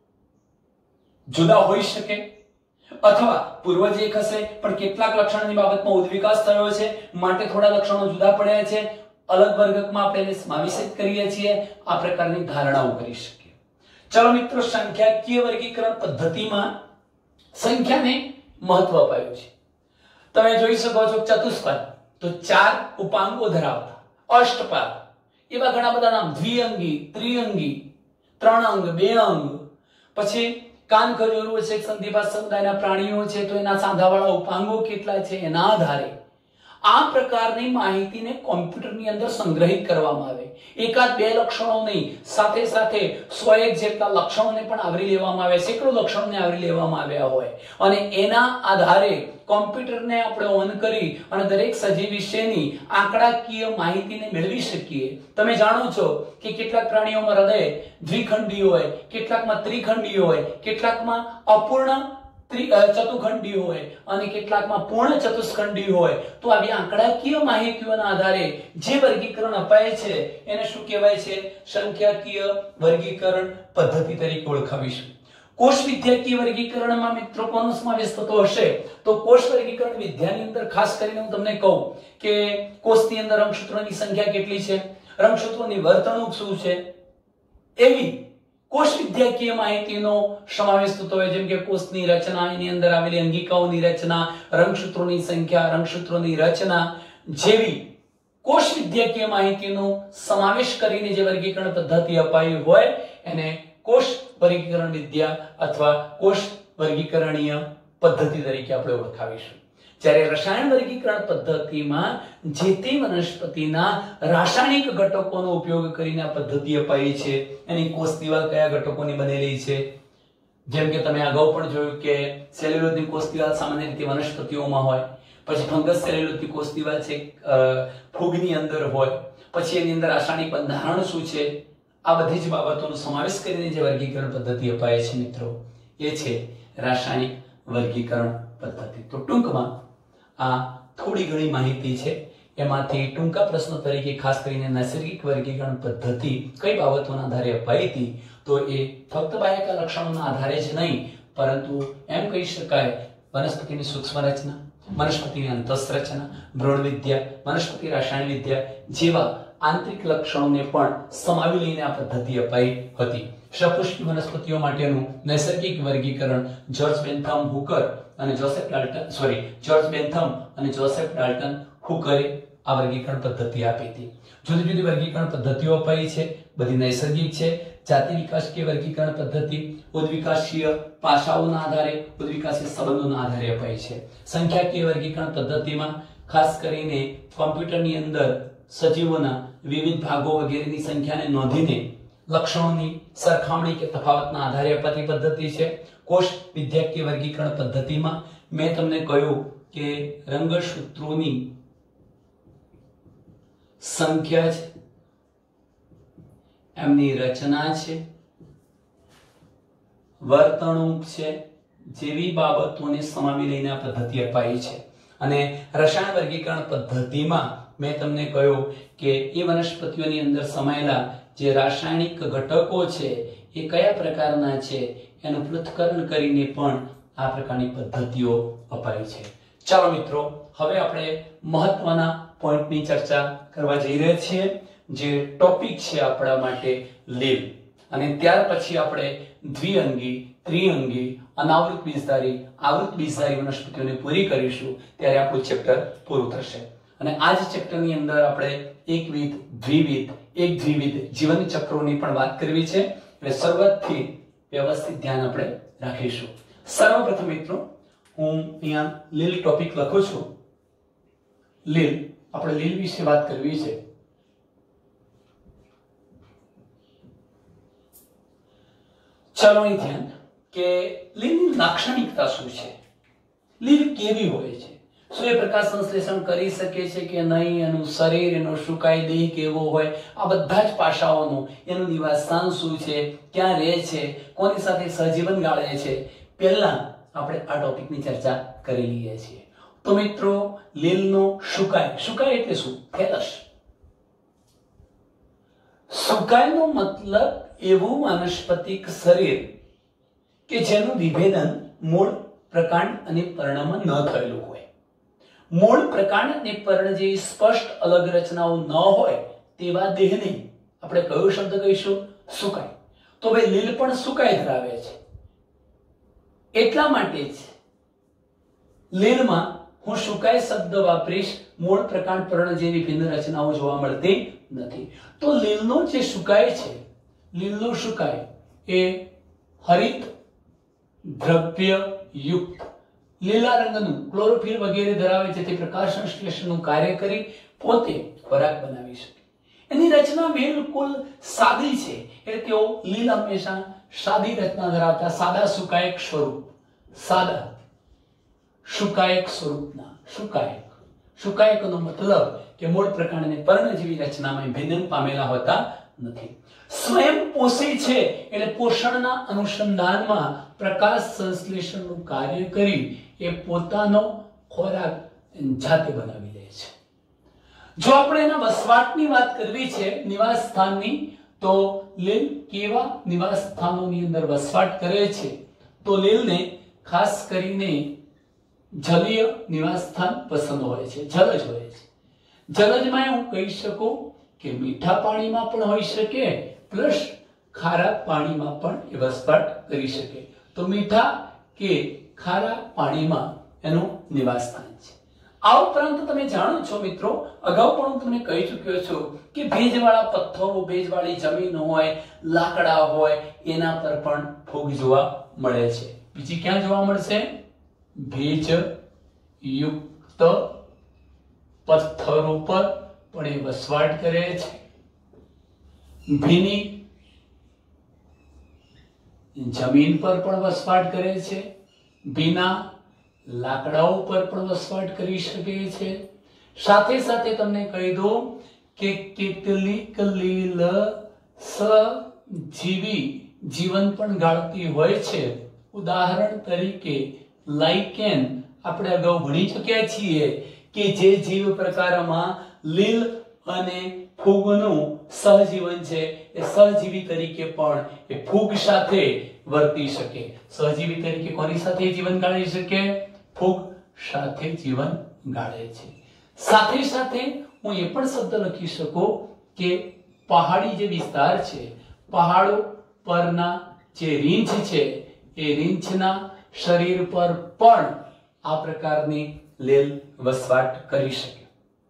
જુદા હોઈ શકે અથવા પૂર્વજ એક હશે પણ કેટલાક લક્ષણોની બાબતમાં ઉદ્વિકાસ થયો છે માટે થોડા લક્ષણો જુદા પડ્યા છે. અલગ વર્ગમાં આપણે એને સમાવેશિત કરીએ છીએ. આ પ્રકારની ધારણાઓ કરી શકીએ. ચલો મિત્રો, સંખ્યાકીય વર્ગીકરણ પદ્ધતિમાં સંખ્યાને મહત્વ અપાયું છે. તમે જોઈ શકો છો ચતુષ્પાદ તો 4 ઉપાંગો ધરાવતા, અષ્ટપાદ એવા ઘણા બધા નામ, દ્વિઅંગી, ત્રિઅંગી, 3 અંગ, 2 અંગ, પછી કાનખજૂરો છે, સંધિપાદ સમુદાયના પ્રાણીઓ છે તો એના સાંધાવાળા ઉપાંગો કેટલા છે એના આધારે આ પ્રકારની માહિતીને કોમ્પ્યુટરની અંદર સંગ્રહિત કરવામાં આવે. એકાદ બે લક્ષણો નહીં, સાથે સાથે 101 જેટલા લક્ષણોને પણ આવરી લેવામાં આવે, સેંકડો લક્ષણોને આવરી લેવામાં આવ્યા હોય અને એના આધારે કોમ્પ્યુટરને આપણે ઓન કરી અને દરેક સજીવ વિશેની આંકડાકીય માહિતીને મેળવી શકીએ. તમે જાણો છો કે કેટલાક પ્રાણીઓમાં હૃદય દ્વિખંડી હોય, કેટલાકમાં ત્રિખંડી હોય, કેટલાકમાં અપૂર્ણ ચતુખંડી હોય અને કેટલાકમાં પૂર્ણ ચતુષ્ખંડી હોય. તો આવી આંકડાકીય માહિતીઓના આધારે જે વર્ગીકરણ અપાય છે એને શું કહેવાય છે? સંખ્યાકીય વર્ગીકરણ પદ્ધતિ તરીકે ઓળખાવીશું. કોષ વિદ્યાકીય વર્ગીકરણમાં મિત્રો કોનો સમાવેશ થતો હશે? તો કોષ વર્ગીકરણ વિદ્યાની અંદર ખાસ કરીને હું તમને કહું કે કોષની અંદર રંગસૂત્રોની સંખ્યા કેટલી છે, રંગસૂત્રોની વર્તણૂક શું છે, એવી કોષ વિદ્યાકીય માહિતીનો સમાવેશ થતો હોય. જેમ કે કોષની રચના, એની અંદર આવેલી અંગિકાઓની રચના, રંગસૂત્રોની સંખ્યા, રંગસૂત્રોની રચના જેવી કોષ વિદ્યાકીય માહિતીનો સમાવેશ કરીને જે વર્ગીકરણ પદ્ધતિ અપાઈ હોય એને કોષ વર્ગીકરણ વિદ્યા અથવા કોષ વર્ગીકરણીય પદ્ધતિ તરીકે આપણે ઓળખાવીશું. જ્યારે રસાયણ વર્ગીકરણ પદ્ધતિમાં જે તે વનસ્પતિના રાસાયણિક ઘટકોનો ઉપયોગ કરીને આ પદ્ધતિ અપાઈ છે. એની કોષ દિવાલ કયા ઘટકોની બનેલી છે? જેમ કે તમે અગાઉ પણ જોયું કે સેલ્યુલોઝની કોષ દિવાલ સામાન્ય રીતે વનસ્પતિઓમાં હોય, પછી ફંગસ સેલ્યુલોઝની કોષ દિવાલ છે ફૂગની અંદર હોય, પછી એની અંદર રાસાયણિક બંધારણ શું છે, આ બધી જ બાબતોનો સમાવેશ કરીને જે વર્ગીકરણ પદ્ધતિ અપાય છે મિત્રો, એ છે રાસાયણિક વર્ગીકરણ પદ્ધતિ. તો ટૂંકમાં આ થોડી ઘણી માહિતી છે. એમાંથી ટૂંકા પ્રશ્ન તરીકે ખાસ કરીને નૈસર્ગિક વર્ગીકરણ પદ્ધતિ કઈ બાબતોના આધારે અપાઈ હતી, તો એ ફક્ત બાહ્ય લક્ષણોના આધારે જ નહીં, પરંતુ એમ કહી શકાય વનસ્પતિની સૂક્ષ્મ રચના, વનસ્પતિની અંતઃરચના, ભ્રૂણ વિદ્યા, વનસ્પતિ રસાયણ વિદ્યા જેવા આંતરિક લક્ષણોને પણ સમાવી લઈને આ પદ્ધતિ અપાઈ હતી. સપુષ્પી વનસ્પતિઓ માટેનું નૈસર્ગિક વર્ગીકરણ જોર્જ બેન્થમ હુકર અને જોસેફ ડાલ્ટન હુકરે આ વર્ગીકરણ પદ્ધતિ આપી હતી. જુદી જુદી વર્ગીકરણ પદ્ધતિઓ અપાઈ છે, બધી નૈસર્ગિક છે. જાતિ વિકાસકીય વર્ગીકરણ પદ્ધતિ ઉદ્વિકાસીય પાસાઓના આધારે, ઉદ્વિકાસીય સંબંધોના આધારે અપાઈ છે. સંખ્યાકીય વર્ગીકરણ પદ્ધતિમાં ખાસ કરીને કોમ્પ્યુટરની અંદર સજીવોના વિવિધ ભાગો વગેરેની સંખ્યાને નોંધીને લક્ષણોની સરખામણી કે તફાવતના આધારે અપાતી પદ્ધતિ છે. કોષ વિદ્યાકીય વર્ગીકરણ પદ્ધતિમાં મેં તમને કહ્યું કે રંગસૂત્રોની સંખ્યા છે, એમની રચના છે, વર્તણૂક છે જેવી બાબતોને સમાવી લઈને આ પદ્ધતિ અપાઈ છે. અને રસાયણ વર્ગીકરણ પદ્ધતિમાં મેં તમને કહ્યું કે એ વનસ્પતિઓની અંદર સમાયેલા જે રાસાયણિક ઘટકો છે એ કયા પ્રકારના છે એનું પૃથ્થકરણ કરીને પણ આ પ્રકારની પદ્ધતિઓ અપાઈ છે. ચાલો મિત્રો, હવે આપણે મહત્વના પોઈન્ટની ચર્ચા કરવા જઈ રહ્યા છીએ, જે ટોપિક છે આપણા માટે લીલ. અને ત્યાર પછી આપણે દ્વિઅંગી, ત્રિઅંગી, અનાવૃત બીજધારી, આવૃત બીજધારી વનસ્પતિઓને પૂરી કરીશું. ત્યારે આપણું ચેપ્ટર પૂરું થશે. અને આ જ ચેપ્ટરની અંદર આપણે એકવિધ, દ્વિવિધ, એકદ્વિવિધ જીવન ચક્રોની પણ વાત કરવી છે. એટલે શરૂઆતથી વ્યવસ્થિત ધ્યાન આપણે રાખીશું. સર્વપ્રથમ મિત્રો, હું અહીંયા લીલ ટોપિક લખું છું. લીલ, આપણે લીલ વિશે વાત કરવી છે. ચાલો અહીં ધ્યાન કે લીલની લાક્ષણિકતા શું છે, લીલ કેવી હોય છે, શું એ પ્રકાશ સંશ્લેષણ કરી શકે છે કે નહીં, એનું શરીર, એનો સુકાય દેહ કેવો હોય, આ બધા જ પાસાઓનું, એનું નિવાસસ્થાન શું છે, ક્યાં રહે છે, કોની સાથે સહજીવન ગાળે છે, પહેલા આપણે આ ટોપિકની ચર્ચા કરી લઈએ છીએ. તો મિત્રો, લીલનો સુકાય, સુકાય એટલે શું? થેલસ. સુકાયનો મતલબ એવું વાનસ્પતિક શરીર કે જેનું વિભેદન મૂળ, પ્રકાંડ અને પર્ણમાં ન થયેલું હોય. મૂળ, પ્રકાંડ અને પર્ણ જેવી સ્પષ્ટ અલગ રચનાઓ ન હોય તેવા દેહને આપણે કયો શબ્દ કહીશું? સુકાય. તો ભાઈ લીલ પણ સુકાય ધરાવે છે. એટલા માટે જ લીલમાં હું સુકાય શબ્દ વાપરીશ. મૂળ, પ્રકાંડ, પર્ણ જેવી ભિન્ન રચનાઓ જોવા મળતી નથી. તો લીલનો જે સુકાય છે, લીલનો સુકાય એ હરિત દ્રવ્ય યુક્ત લીલા રંગનું ક્લોરોફિલ વગેરે ધરાવે છે, તે પ્રકાશ સંશ્લેષણનું કાર્ય કરી પોતે ખોરાક બનાવી શકે. એની રચના બિલકુલ સાદી છે. એટલે તેઓ લીલ હંમેશા સાદી રચના ધરાવતા, સાદા સુકાયક સ્વરૂપ, સાદા સુકાયક સ્વરૂપના સુકાયક. સુકાયકનો મતલબ કે મૂળ, પ્રકાંડ અને પર્ણ જેવી રચનામાં ભિન્ન પામેલા હોતા નથી. સ્વયં પોષી છે એટલે પોષણના અનુસંધાનમાં પ્રકાશ સંશ્લેષણનું કાર્ય કરી એ પોતાનો ખોરાક જાતે બનાવી લે છે. જો આપણે એના વસવાટની વાત કરવી છે, નિવાસ સ્થાનની, તો લીલ કેવા નિવાસ સ્થાનોની અંદર વસવાટ કરે છે? તો લીલને ખાસ કરીને જલીય નિવાસ સ્થાન પસંદ હોય છે, જલજ હોય છે. જલજમાં હું કહી શકું કે મીઠા પાણીમાં પણ હોઈ શકે, પ્લસ ખારા પાણીમાં પણ એ વસવાટ કરી શકે. તો મીઠા કે ખારા પાણીમાં એનું નિવાસ સ્થાન છે. આ ઉપરાંત તમે જાણો છો મિત્રો, અગાઉ પણ હું તમને કહી ચૂક્યો છું કે ભેજવાળા પથ્થરો, ભેજવાળી જમીન હોય, લાકડા હોય, એના પર પણ ફૂગ જોવા મળે છે. બીજી ક્યાં જોવા મળશે? ભેજ યુક્ત પથ્થરો પર પણ એ વસવાટ કરે છે, ભીની જમીન પર પણ વસવાટ કરે છે, ભીના લાકડાઓ પર પણ વસવાટ કરી શકે છે. સાથે સાથે તમને કહી દઉં કે કેટલીક લીલ સજીવી જીવન પણ ગાળતી હોય છે. ઉદાહરણ તરીકે લાઇકેન આપણે અગાઉ ભણી ચૂક્યા છીએ કે જે જીવ પ્રકારમાં લીલ અને ફૂગનું સહજીવન છે એ સહજીવી તરીકે પણ એ ફૂગ સાથે વર્તી શકે. સહજીવી તરીકે કોની સાથે જીવન ગાળી શકે? ફૂગ સાથે જીવન ગાળે છે. સાથે સાથે હું એ પણ શબ્દ લખી શકું કે પહાડી જે વિસ્તાર છે, પહાડો પરના જે રીંછ છે એ રીંછના શરીર પર પણ આ પ્રકારની લીલ વસવાટ કરી શકે,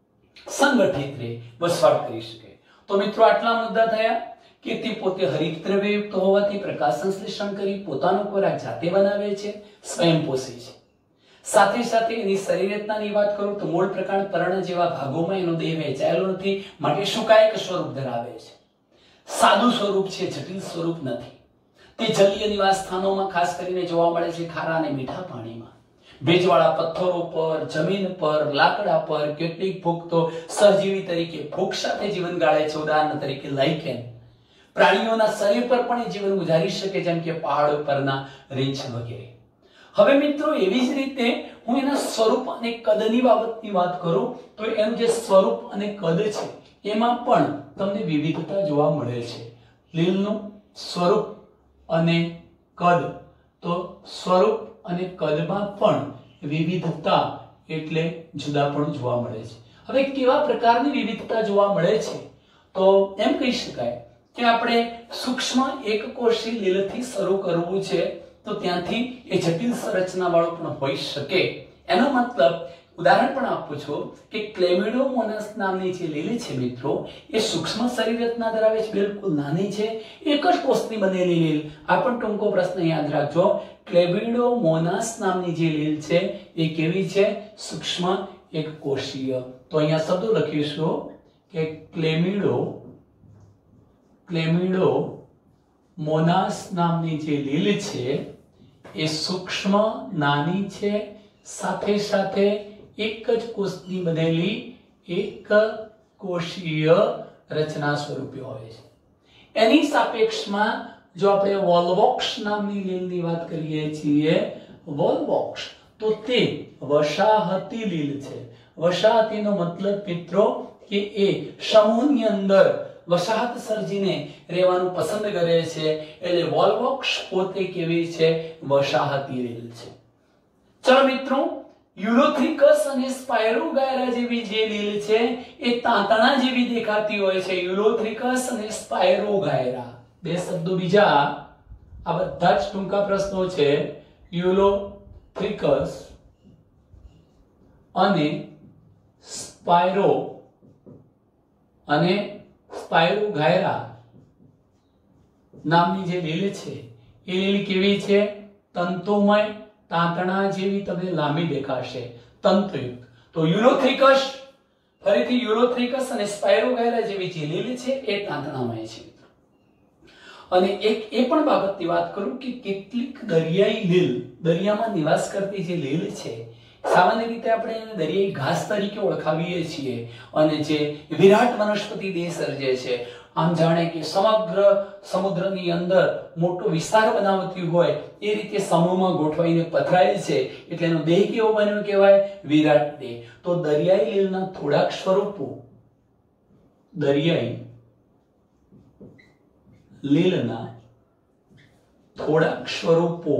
સંગઠિત રે વસવાટ કરી શકે. તો મિત્રો આટલા મુદ્દા થયા કે તે પોતે હરિતદ્રવ્યયુક્ત હોવાથી પ્રકાશ સંશ્લેષણ કરી પોતાનો ખોરાક જાતે બનાવે છે, સ્વયંપોષી છે. સાથે સાથે એની શરીર રચનાની વાત કરું તો મૂળ પ્રકાર પર્ણ જેવા ભાગોમાં એનો દેહ વહેંચાયેલો નથી, માટે શુકાયક સ્વરૂપ ધરાવે છે. સાદું સ્વરૂપ છે, જટિલ સ્વરૂપ નથી. તે જલીય નિવાસ સ્થાનોમાં ખાસ કરીને જોવા મળે છે, ખારા અને મીઠા પાણીમાં, ભેજવાળા પથ્થરો પર, જમીન પર, લાકડા પર. કેટલીક ફૂગ તો સહજીવી તરીકે ફૂગ સાથે જીવન ગાળે છે. ઉદાહરણ તરીકે લાઇકેન. પ્રાણીઓના શરીર પર પણ જીવન ગુજારી શકે, જેમ કે પહાડો પરના રીંછ વગેરે. હવે મિત્રો એવી જ રીતે હું એના સ્વરૂપ અને કદની બાબતની વાત કરું તો એનું જે સ્વરૂપ અને કદ છે એમાં પણ તમને વિવિધતા જોવા મળે છે. લીલનું સ્વરૂપ અને કદ, તો સ્વરૂપ અને કદમાં પણ વિવિધતા એટલે જુદાપણું જોવા મળે છે. હવે કેવા પ્રકારની વિવિધતા જોવા મળે છે? તો એમ કહી શકાય કે આપણે સૂક્ષ્મ એકકોષી લીલથી શરૂ કરવું છે તો ત્યાંથી એ જટિલ સંરચના વાળો પણ હોઈ શકે. એનો મતલબ ઉદાહરણ પણ આપું છું કે ક્લેમિડોમોનાસ નામની જે લીલ છે મિત્રો એ સૂક્ષ્મ શરીર રચના ધરાવે છે, બિલકુલ નાની છે, એક જ કોષની બનેલી લીલ. આ પણ ટૂંકો પ્રશ્ન યાદ રાખજો. ક્લેમિડોમોનાસ નામની જે લીલ છે એ કેવી છે? સૂક્ષ્મ એકકોષીય. તો અહીંયા શબ્દો લખીશું કે ક્લેમિડોમોનાસ નામની જે લીલ છે એ સૂક્ષ્મ નાની છે, સાથે સાથે એક જ કોષની બનેલી એક કોષીય રચના સ્વરૂપે હોય છે. એની સાપેક્ષમાં જો આપણે વોલ્વોક્સ નામની લીલની વાત કરીએ છીએ, વોલ્વોક્સ, તો તે વસાહતી લીલ છે. વસાહતીનો મતલબ મિત્રો કે એ સમૂહની અંદર વસાહત સર્જીને રહેવાનું પસંદ કરે છે, એટલે વોલ્વોક્સ પોતે કેવી છે? વસાહતી લીલ છે. ચલો મિત્રો, યુલોથ્રિકસ અને સ્પાયરોગાયરા જેવી જે લીલ છે એ તાંતણા જેવી દેખાતી હોય છે. યુલોથ્રિકસ અને સ્પાયરોગાયરા બે શબ્દો બીજા, આ બધા જ ટૂંકા પ્રશ્નો છે. યુલોથ્રિકસ અને સ્પાયરોગાયરા નામની જે લીલ છે એ લીલ કેવી છે? તંતુમય, તાંતણા જેવી તમને લાંબી દેખાશે, તંતુયુક્ત. તો યુલોથ્રિકસ, ફરીથી યુલોથ્રિકસ અને સ્પાયરોગાયરા જેવી જે લીલ છે એ તાંતણામય છે. અને એક એ પણ બાબતની વાત કરું કે કેટલીક દરિયાઈ લીલ, દરિયામાં નિવાસ કરતી જે લીલ છે, સામાન્ય રીતે આપણે એને દરિયાઈ ઘાસ તરીકે ઓળખાવીએ છીએ, અને જે વિરાટ વનસ્પતિ દેહ સર્જે છે. આમ જાણે કે સમગ્ર સમુદ્રની અંદર મોટો વિસ્તાર બનાવતી હોય એ રીતે સમૂહમાં ગોઠવાઈને પથરાયેલ છે, એટલે એનો દેહ કેવો બન્યો કહેવાય? વિરાટ દેહ. તો દરિયાઈ લીલના થોડાક સ્વરૂપો, દરિયાઈ લીલના થોડાક સ્વરૂપો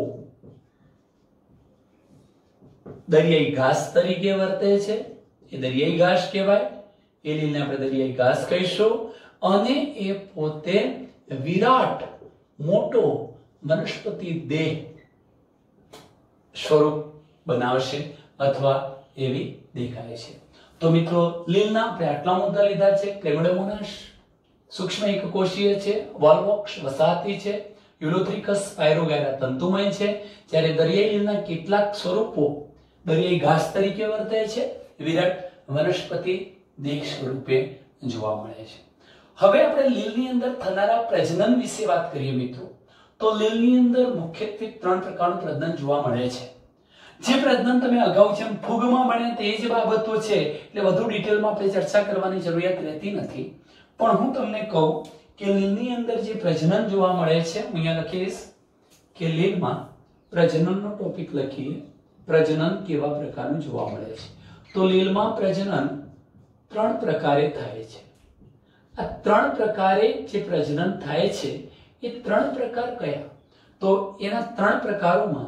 દરિયાઈ ઘાસ તરીકે વર્તે છે, એ દરિયાઈ ઘાસ કહેવાય. એ લીલને આપણે દરિયાઈ ઘાસ કહીશું. અને એ પોતે વિરાટ મોટો વનસ્પતિ દેહ સ્વરૂપ બનાવશે અથવા એવી દેખાય છે. તો મિત્રો લીલના આપણે આટલા મુદ્દા લીધા છે. ક્લેમિડોમોનાસ સૂક્ષ્મ એકકોષીય છે, વોલ્વોક્સ વસાહતી છે, યુલોથ્રિકસ સ્પાયરોગાયરા તંતુમય છે, જ્યારે દરિયાઈ લીલના કેટલાક સ્વરૂપો દરિયાઈ ઘાસ તરીકે વર્તે છે વિરાટ વનસ્પતિ દેહ સ્વરૂપે જોવા મળે છે। હવે આપણે લીલની અંદર થનારા પ્રજનન વિશે વાત કરીએ મિત્રો, તો લીલની અંદર મુખ્યત્વે 3 પ્રકારનું પ્રજનન જોવા મળે છે। જે પ્રજનન તમે અગાઉ જેમ ફૂગમાં બને તે જ બાબતો છે, એટલે વધુ ડિટેલમાં આપણે ચર્ચા કરવાની જરૂરિયાત રહેતી નથી। પણ હું તમને કહું કે લીલની અંદર જે પ્રજનન જોવા મળે છે, હું અહીંયા લખીશ કે લીલમાં પ્રજનનનો ટોપિક લખીએ, પ્રજનન કેવા પ્રકારનું જોવા મળે છે। તો લીલમાં પ્રજનન 3 પ્રકારે થાય છે। આ 3 પ્રકારે જે પ્રજનન થાય છે એ 3 પ્રકાર કયા? તો એના 3 પ્રકારોમાં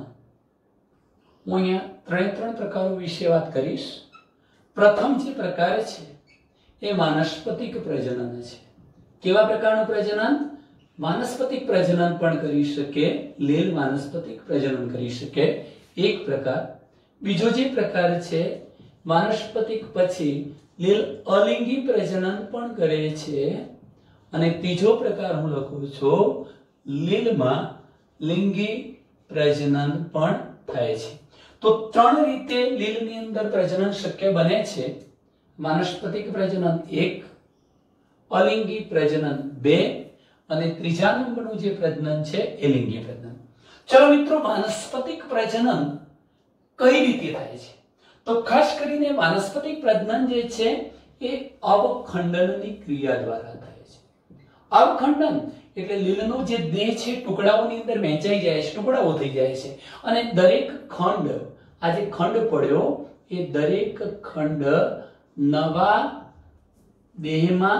હું અહીંયા 3 પ્રકારો વિશે વાત કરીશ। પ્રથમ જે પ્રકાર છે એ વાનસ્પતિક પ્રજનન છે। કેવા પ્રકારનું પ્રજનન? વાનસ્પતિક પ્રજનન પણ કરી શકે, લીલ વાનસ્પતિક પ્રજનન કરી શકે, એક પ્રકાર। બીજો જે પ્રકાર છે વાનસ્પતિક પછી લીલ અલિંગી પ્રજનન પણ કરે છે, અને ત્રીજો પ્રકાર હું લખું છું લીલમાં લિંગી પ્રજનન પણ થાય છે। તો 3 રીતે લીલની અંદર પ્રજનન શક્ય બને છે। વાનસ્પતિક પ્રજનન 1, અલિંગી પ્રજનન 2 અને ત્રીજા નંબરનું જે પ્રજનન છે એ લિંગી પ્રજનન। ચલો મિત્રો, વાનસ્પતિક પ્રજનન કઈ રીતે થાય છે? તો ખાસ કરીને વાનસ્પતિક પ્રજનન જે છે એ અવખંડનની ક્રિયા દ્વારા થાય છે। અવખંડન એટલે લીલનો જે દેહ છે ટુકડાઓની અંદર વહેંચાઈ જાય છે, ટુકડાઓ થઈ જાય છે, અને દરેક ખંડ, આ જે ખંડ પડ્યો એ દરેક ખંડ નવા દેહમાં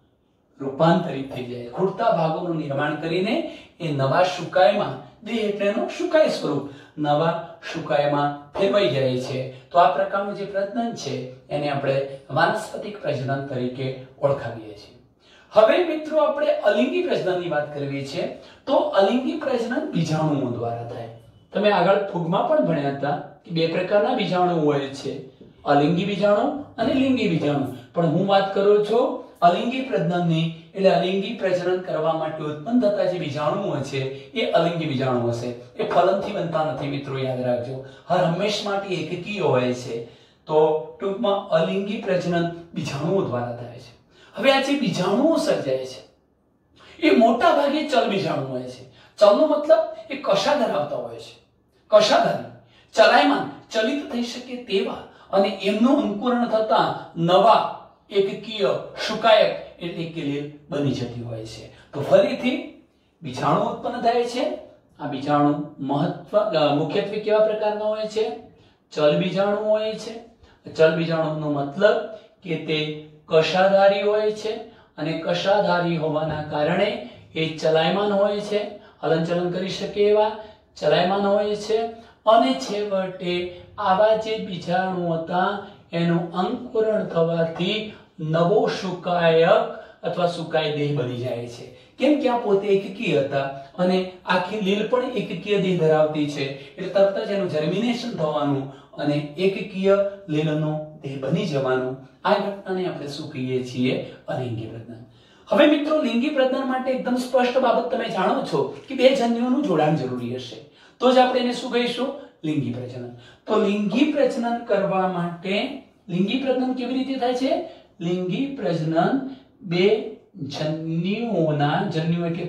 રૂપાંતરિત થઈ જાય, ખૂટતા ભાગોનું નિર્માણ કરીને એ નવા શુકાયમાં, દેહ એટલે એનું શુકાય સ્વરૂપ, નવા શુકાયમાં ફેરવાઈ જાય છે। તો આ પ્રકારનું જે પ્રજનન છે એને આપણે વાનસ્પતિક પ્રજનન તરીકે ઓળખાવીએ છીએ। હવે મિત્રો આપણે અલિંગી પ્રજનનની વાત કરવી છે। તો અલિંગી પ્રજનન બીજાણુઓ દ્વારા થાય। તમે આગળ ફૂગમાં પણ ભણ્યા હતા કે 2 પ્રકારના બીજાણુ હોય છે, અલિંગી બીજાણુ અને લિંગી બીજાણુ। પણ હું વાત કરું છું અલિંગી પ્રજનનની, એટલે અલિંગી પ્રજનન કરવા માટે ઉત્પન્ન થતા જે બીજાણુઓ છે એ અલિંગી બીજાણુઓ છે। એ ફલનથી બનતા નથી મિત્રો, યાદ રાખજો, હર હંમેશ માટે એકકીય હોય છે। તો ટૂંકમાં અલિંગી પ્રજનન બીજાણુઓ દ્વારા થાય છે। હવે આ જે બીજાણુઓ સર્જાય છે એ મોટા ભાગે ચલ બીજાણુ હોય છે। ચલનો મતલબ એ કશા ધરાવતા હોય છે, કશાધારી, ચલાયમાન, ચલિત થઈ શકે તેવા, અને એમનું અંકુરણ થતા નવા એકકીય શુકાયક એટલે કે લીલ બની જતી હોય છે। તો ફરીથી બીજાણુ ઉત્પન્ન થાય છે। આ બીજાણુ મુખ્યત્વે કેવા પ્રકારના હોય છે? ચલ બીજાણુ હોય છે। ચલ બીજાણુનો મતલબ કે તે કશાધારી હોય છે, અને કશાધારી હોવાના કારણે એ ચલાયમાન હોય છે, હલનચલન કરી શકે એવા ચલાયમાન હોય છે, અને છેવટે આવા જે બીજાણુ હતા એનું અંકુરણ થવાથી નવો શુકાયક અથવા શુકાય દેહ બની જાય છે। કેમ કે આ પોતે એકકીય હતા અને આખી લીલ પણ એકકીય દેહ ધરાવતી છે, એટલે તરત જ એનું જર્મિનેશન થવાનું અને એકકીય લીલનો દેહ બની જવાનું। આ ઘટનાને આપણે શું કહીએ છીએ? અલિંગી પ્રજનન। હવે મિત્રો, લિંગી પ્રજનન માટે એકદમ સ્પષ્ટ બાબત તમે જાણો છો કે 2 જન્યુઓનું જોડાણ જરૂરી હશે, તો જ આપણે એને શું કહીશું? લિંગી પ્રજનન। તો લિંગી પ્રજનન કરવા માટે લિંગી પ્રજનન કેવી રીતે થાય છે? લિંગી પ્રજનન 2 જન્યુઓના, જન્યુ એટલે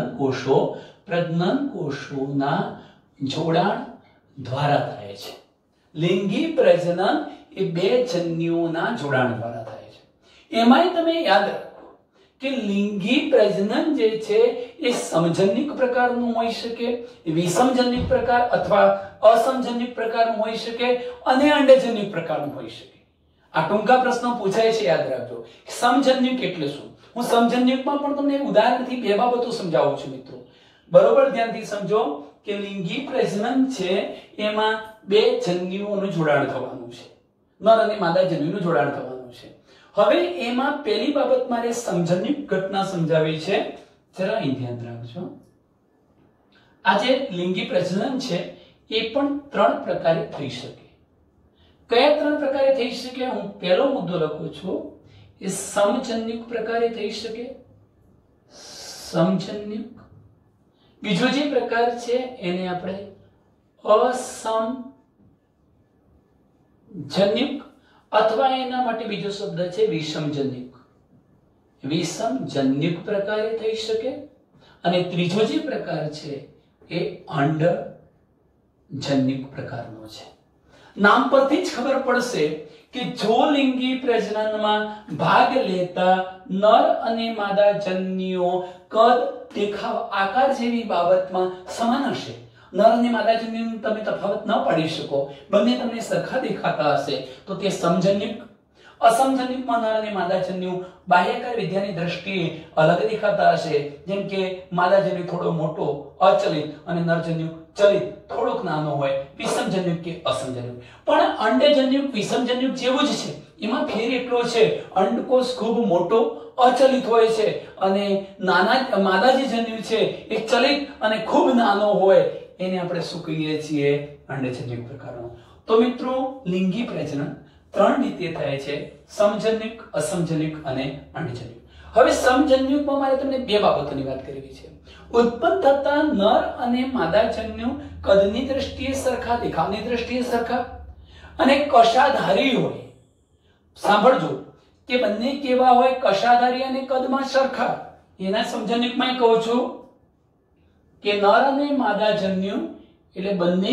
પ્રજનન કોષોના જોડાણ દ્વારા થાય છે। લિંગી પ્રજનન એ 2 જન્યુઓના જોડાણ દ્વારા થાય છે। એમાંય તમે યાદ રાખો કે લિંગી પ્રજનન જે છે એ સમજન્યક પ્રકારનું હોઈ શકે, વિષમજન્યક પ્રકાર અથવા અસમજન્યક પ્રકારનું હોઈ શકે, અને અંડજન્યક પ્રકારનું હોઈ શકે। આ ટૂંકા પ્રશ્નો પૂછાય છે, યાદ રાખજો। સમજન્યક એટલે શું? હું સમજન્યકમાં પણ તમને ઉદાહરણથી 2 બાબતો સમજાવું છું મિત્રો, બરોબર ધ્યાનથી સમજો કે લિંગી પ્રજનન છે એમાં 2 જન્યુઓનું જોડાણ થવાનું છે, નર અને માદા જન્યુનું જોડાણ થવાનું છે। હવે એમાં પહેલી બાબત મારે સમજન્યક ઘટના સમજાવી છે, જરા અહીં ધ્યાન રાખજો। આ જે લિંગી પ્રજનન છે એ પણ 3 પ્રકારે થઈ શકે। કયા 3 પ્રકારે થઈ શકે? હું પહેલો મુદ્દો લખું છું, એ સમજન્યક પ્રકારે થઈ શકે, સમજન્યક। બીજો જે પ્રકાર છે એને આપણે અસમજન્યક, અથવા એના માટે બીજો શબ્દ છે વિષમજન્યુક. વિષમજન્યુક પ્રકારે થઈ શકે. અને ત્રીજો જે પ્રકાર છે એ અંડજન્યુક પ્રકારનો છે. નામ પરથી જ ખબર પડશે કે જો લિંગી પ્રજનનમાં ભાગ લેતા નર અને માદા જન્યુઓ કદ, દેખાવ, આકાર જેવી બાબતમાં સમાન હશે. નર અને માદા જન્યુનો તમે તફાવત ન પાડી શકો, બંને તમને સરખા દેખાતા હશે, તો તે સમજન્યુક. અસમજન્યુકમાં નર અને માદા જન્યુ બાહ્યકાય વિદ્યાની દ્રષ્ટિએ અલગ દેખાતા હશે, જેમ કે માદા જન્યુ થોડો મોટો અચલિત અને નર જન્યુ ચલિત થોડોક નાનો હોય, વિષમજન્યુક કે અસમજન્યુક. પણ અંડજન્યુક વિષમજન્યુક જેવું જ છે. એમાં ફેર એટલો છે, અંડકોષ ખૂબ મોટો અચલિત હોય છે અને નાના માદા જે જન્યુ છે એ ચલિત અને ખૂબ નાનો હોય, એને આપણે શું કહીએ છીએ? અંડજન્યુક પ્રકારનો. તો મિત્રો, લિંગી પ્રજનન ત્રણ રીતે થાય છે: સમજન્યુક, અસમજન્યુક અને અંડજન્યુક. હવે સમજન્યુકમાં મારે તમને બે બાબતોની વાત કરવી છે. ઉત્પન્ન થતા નર અને માદા જન્યુ કદની દ્રષ્ટિએ સરખા, દેખાવની દ્રષ્ટિએ સરખા અને કશાધારી હોય. સાંભળજો કે બંને કેવા હોય? કશાધારી અને કદમાં સરખા. એના સમજન્યુકમાં કહું છું કે નર અને માદા જન્યુ એટલે બંને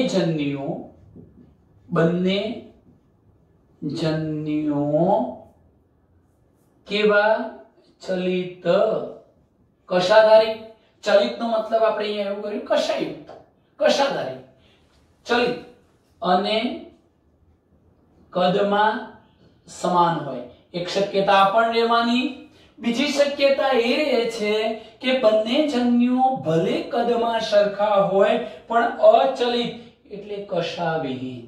જન્યુઓ કેવા? ચલિત. કશાધારી. ચલિતનો મતલબ આપણે અહીંયા એવું કર્યું કશાયુક્ત. કશાધારી, ચલિત અને કદમાં સમાન હોય. એક શક્યતા પણ રહેવાની. બીજી શક્યતા એ રહે છે કે બંને જન્યુઓ ભલે કદમાં સરખા હોય પણ અચલિત એટલે કશાવિહીન.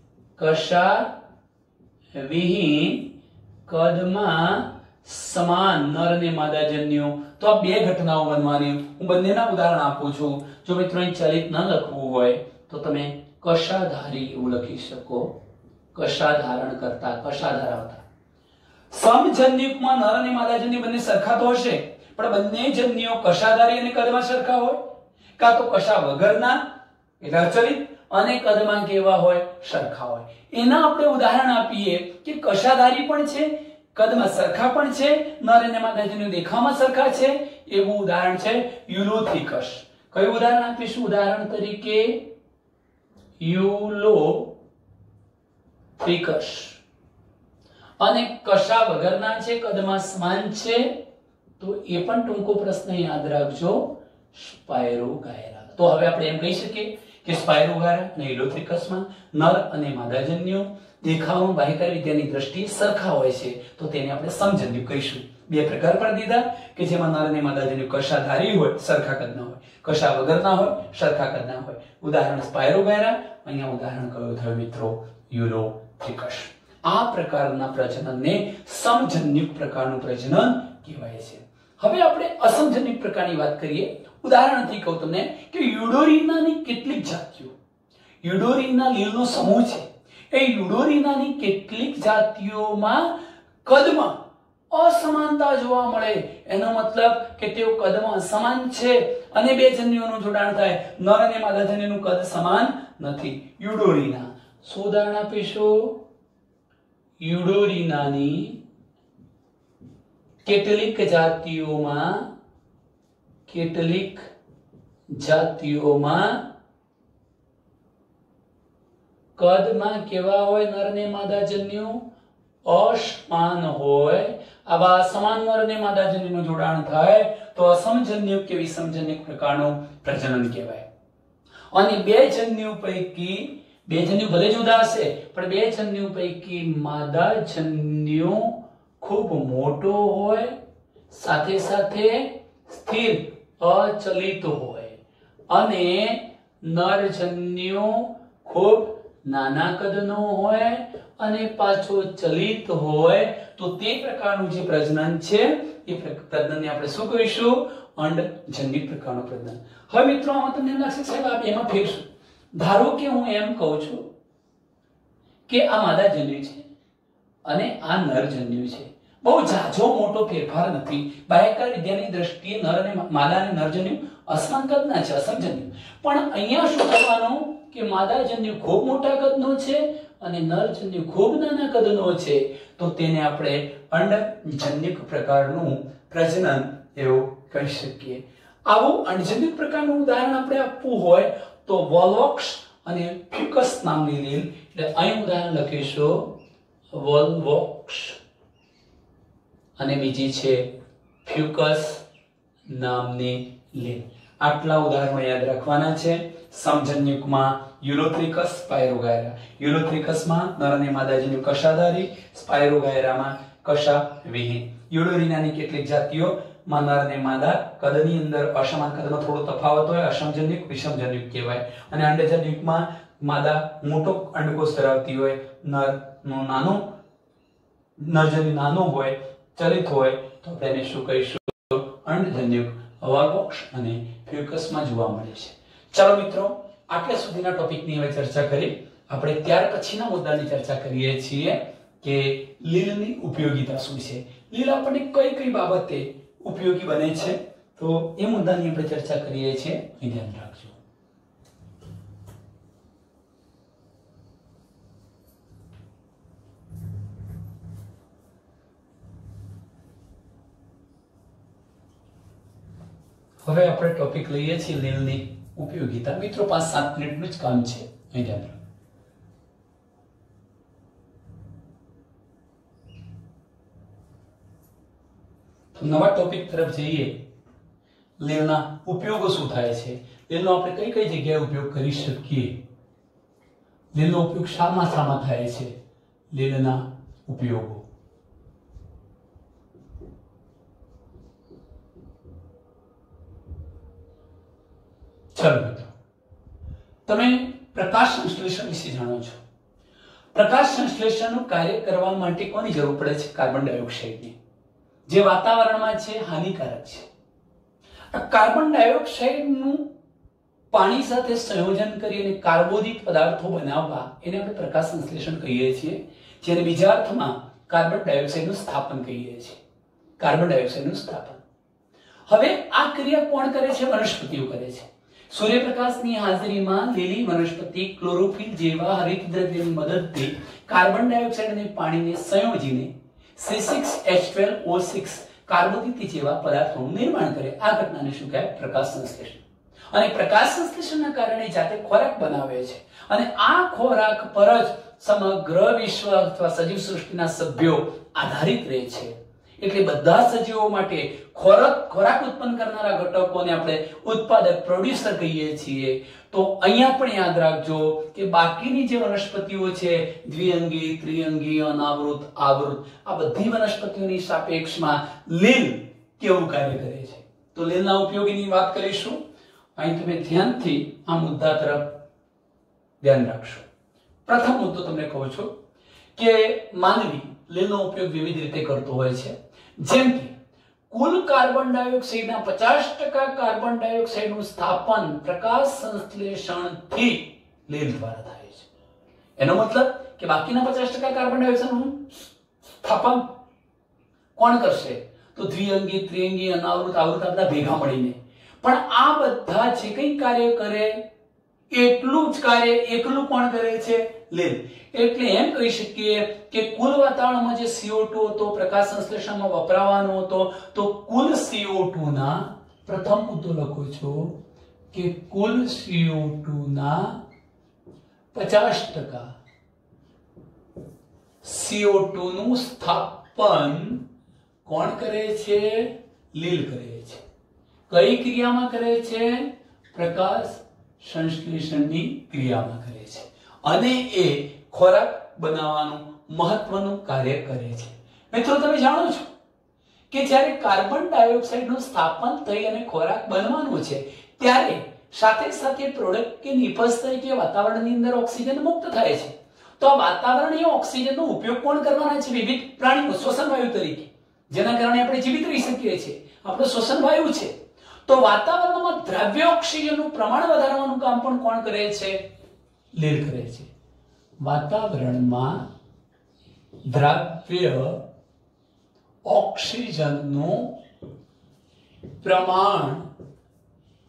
કશાવિહીન કદમાં સમાન નર અને માદા જન્યુઓ. તો આ બે ઘટનાઓ બનવાની. હું બંનેના ઉદાહરણ આપું છું. જો મિત્રો ચલિત ન લખવું હોય તો તમે કશાધારી એવું લખી શકો. કશાધારણ કરતા, કશા ધરાવતા. સમજન્યુકમાં નર અને માદા જન્યુ બંને સરખા તો હશે, પણ બંને જન્યુઓ કશાધારી અને કદમાં સરખા હોય, કાં તો કશા વગરના એટલે અચલિત અને કદમાં કેવા હોય? સરખા હોય. એના આપણે ઉદાહરણ આપીએ કે કશાધારી પણ છે, કદમાં સરખા પણ છે, નર અને માદા જન્યુ દેખાવમાં સરખા છે. એવું ઉદાહરણ છે યુલોથિકસ. કયું ઉદાહરણ આપીશું? ઉદાહરણ તરીકે યુલોથિકસ. અને કશા વગરના છે, કદમાં સમાન છે, તો એ પણ ટૂંકો પ્રશ્ન યાદ રાખજો, સ્પાયરોગાયરા. તો હવે આપણે એમ કહી શકીએ કે સ્પાયરોગાયરા અને યુલોથિકસમાં નર અને માદા જન્યુ દેખાવમાં બાહ્યકાય વિદ્યાની દ્રષ્ટિએ સરખા હોય છે, તો તેને આપણે સમજન્યુક કહીશું. બે પ્રકાર પણ દીધા કે જેમાં નર અને માદા જન્યુ કશાધારી હોય, સરખા કદના હોય, કશા વગરના હોય, સરખા કદના હોય. ઉદાહરણ સ્પાયરોગાયરા. અહીંયા ઉદાહરણ કયું થયું મિત્રો? યુલોથિકસ. આ પ્રકારના પ્રજનનને સમજન્યુક પ્રકારનું પ્રજનન કહેવાય છે. હવે આપણે અસમજન્યુક પ્રકારની વાત કરીએ. ઉદાહરણથી કહું તમને કે યુડોરિનાની કેટલીક જાતિઓ, યુડોરિના લીલનો સમૂહ છે, એ યુડોરિનાની કેટલીક જાતિઓમાં કદમાં અસમાનતા જોવા મળે. એનો મતલબ કે તેઓ કદમાં સમાન છે અને બે જન્યુઓનું જોડાણ થાય. નર અને માદા જન્યુનું કદ સમાન નથી. યુડોરિના. શું ઉદાહરણ આપીશું? યુડોરિનાની કેટલીક જાતિઓમાં કદમાં કેવા હોય? નર અને માદા જન્યુ અસમાન હોય. આવા સમાન નર અને માદા જન્યુનું જોડાણ થાય તો અસમજન્યુક કે વિષમજન્યુક પ્રકારનું પ્રજનન કહેવાય. અને બે જન્યુ પૈકી, બે જન્યુ ભલે જુદા હશે પણ બે જન્યુ પૈકી માદા જન્યુ ખૂબ મોટો હોય, સાથે સાથે સ્થિર અચલિત હોય, અને નર જન્યુ ખૂબ નાના કદનો હોય અને પાછો ચલિત હોય, તો તે પ્રકારનું જે પ્રજનન છે એ પ્રજનનને આપણે શું કહીશું? અંડજન્યુક પ્રકારનું પ્રજનન. હવે મિત્રો આમાં તમને એમ લાગશે સાહેબ આપ એમાં ફેરશું. ધારો કે હું એમ કહું છું કે આ માદા જન્યુ છે અને આ નર જન્યુ છે. બહુ ઝાઝો મોટો ફેરફાર નથી. બાહ્યકાય વિદ્યાની દ્રષ્ટિએ નર અને માદા અને નર જન્યુ અસમાન કદના છે, અસમજન્યુ. પણ અહીંયા શું કરવાનું કે માદા જન્યુ ખૂબ મોટા કદનો છે અને નરજન્યુ ખૂબ નાના કદનો છે તો તેને આપણે અંડજન્યુક પ્રકારનું પ્રજનન એવું કહી શકીએ. આવું અંડજન્યુક પ્રકારનું ઉદાહરણ આપણે આપવું હોય તો વોલ્વોક્સ અને ફ્યુકસ નામની લીલ, એટલે અહીં ઉદાહરણ લખીશું વોલ્વોક્સ અને બીજી છે ફ્યુકસ નામની લીલ. આટલા ઉદાહરણો યાદ રાખવાના છે. સમજન્યુકમાં યુરોથ્રિકસ, સ્પાયરોગાયરા. યુરોથ્રિકસમાં નર અને માદા જન્યુ કશાધારી, સ્પાયરોગાયરામાં કશા વિહીન. યુડોરિનાની કેટલીક જાતિઓમાં નર અને માદા કદની અંદર અસમાન કદનો થોડો તફાવત હોય, અસમજન્યુક વિષમજન્યુક કહેવાય. અને અંડજન્યુકમાં માદા મોટો અંડકોષ ધરાવતી હોય, નરનો નાનો નરજન્યુ નાનો હોય, ચલિત હોય તો તેને શું કહીશું? અંડજન્યુક. વોલ્વોક્સ અને ફ્યુકસમાં જોવા મળે છે. ચાલો મિત્રો, આટલા સુધીના ટોપિકની હવે ચર્ચા કરી. આપણે ત્યાર પછીના મુદ્દાની ચર્ચા કરીએ છીએ કે લીલની ઉપયોગિતા શું છે, લીલ આપણને કઈ કઈ બાબતે ઉપયોગી બને છે, તો એ મુદ્દાની આપણે ચર્ચા કરીએ છીએ. અહીં ધ્યાન રાખજો. હવે આપણે ટોપિક લઈએ છીએ લીલની ઉપયોગિતા. મિત્રો 5-7 મિનિટનું જ કામ છે. અહીં ધ્યાન રાખો. તો નવા ટોપિક તરફ જઈએ. લીલના ઉપયોગો શું થાય છે, લીલનો આપણે કઈ કઈ જગ્યાએ ઉપયોગ કરી શકીએ, લીલનો ઉપયોગ શામાં થાય છે, લીલના ઉપયોગો. ચાલો મિત્રો, તમે પ્રકાશ સંશ્લેષણ વિશે જાણો છો. પ્રકાશ સંશ્લેષણનું કાર્ય કરવા માટે કોની જરૂર પડે છે? કાર્બન ડાયોક્સાઇડની, જે વાતાવરણમાં છે હાનિકારક છે. આ કાર્બન ડાયોક્સાઇડનું પાણી સાથે સંયોજન કરી અને કાર્બોદિત પદાર્થો બનાવવા એને આપણે પ્રકાશ સંશ્લેષણ કહીએ છીએ, જેને બીજા અર્થમાં કાર્બન ડાયોક્સાઇડનું સ્થાપન કહીએ છીએ. કાર્બન ડાયોક્સાઇડનું સ્થાપન. હવે આ ક્રિયા કોણ કરે છે? વનસ્પતિઓ કરે છે. સૂર્યપ્રકાશની હાજરીમાં લીલી વનસ્પતિ ક્લોરોફિલ જેવા હરિતદ્રવ્યની મદદથી કાર્બન ડાયોક્સાઇડ અને પાણીને સંયોજીને C6H12O6 કાર્બોદિત જેવા પદાર્થોનું નિર્માણ કરે. આ ઘટનાને શું કહેવાય? પ્રકાશ સંશ્લેષણ. અને પ્રકાશ સંશ્લેષણના કારણે જાતે ખોરાક બનાવે છે અને આ ખોરાક પર જ સમગ્ર વિશ્વ અથવા સજીવ સૃષ્ટિના સભ્યો આધારિત રહે છે. એટલે બધા સજીવો માટે ખોરાક ઉત્પન્ન કરનારા ઘટકોને આપણે ઉત્પાદક, પ્રોડ્યુસર કહીએ છીએ. તો અહીંયા પણ યાદ રાખજો કે બાકીની જે વનસ્પતિઓ છે, દ્વિઅંગી, ત્રિઅંગી, અનાવૃત, આવૃત, આ બધી વનસ્પતિઓની સાપેક્ષમાં લીલ કેવું કાર્ય કરે છે. તો લીલના ઉપયોગની વાત કરીશું. અહીં તમે ધ્યાનથી આ મુદ્દા તરફ ધ્યાન રાખશો. પ્રથમ મુદ્દો તમને કહું છું કે માનવી લીલનો ઉપયોગ વિવિધ રીતે કરતો હોય છે. જેમ કે કુલ કાર્બન ડાયોક્સાઇડના 50% કાર્બન ડાયોક્સાઇડનું સ્થાપન પ્રકાશ સંશ્લેષણથી લીલ દ્વારા થાય છે. એનો મતલબ કે બાકીના 50% કાર્બન ડાયોક્સાઇડનું સ્થાપન કોણ કરશે? તો દ્વિઅંગી, ત્રિઅંગી, અનાવૃત, આવૃત આ બધા ભેગા મળીને. પણ આ બધા જે કંઈ કાર્ય કરે એટલું જ કાર્ય એકલું કોણ કરે છે? લીલ. એટલે એમ કહી શકીએ કે કુલ વાતાવરણમાં જે CO2 હતો પ્રકાશ સંશ્લેષણમાં વપરાવાનો હતો, તો કુલ CO2 ના, પ્રથમ મુદ્દો લખો છો કે કુલ CO2 ના 50% CO2 નું સ્થાપન કોણ કરે છે? લીલ કરે છે. કઈ ક્રિયામાં કરે છે? પ્રકાશ સંશ્લેષણની ક્રિયામાં કરે છે. અને એ ખોરાક બનાવવાનું મહત્વનું કાર્ય કરે છે. મિત્રો, તમે જાણો છો કે જ્યારે કાર્બન ડાયોક્સાઇડનું સ્થાપન થઈ અને ખોરાક બનવાનો છે ત્યારે સાથે સાથે પ્રોડક્ટ કે નિપજ તરીકે વાતાવરણની અંદર ઓક્સિજન મુક્ત થાય છે. તો આ વાતાવરણીય ઓક્સિજનનો ઉપયોગ કોણ કરવાના છે? વિવિધ પ્રાણીઓ શ્વસન વાયુ તરીકે, જેના કારણે આપણે જીવિત રહી શકીએ છીએ. આપણું શ્વસન વાયુ છે. તો વાતાવરણમાં દ્રવ્ય ઓક્સિજનનું પ્રમાણ વધારવાનું કામ પણ કોણ કરે છે? લીલ કરે છે. વાતાવરણમાં દ્રવ્ય ઓક્સિજનનું પ્રમાણ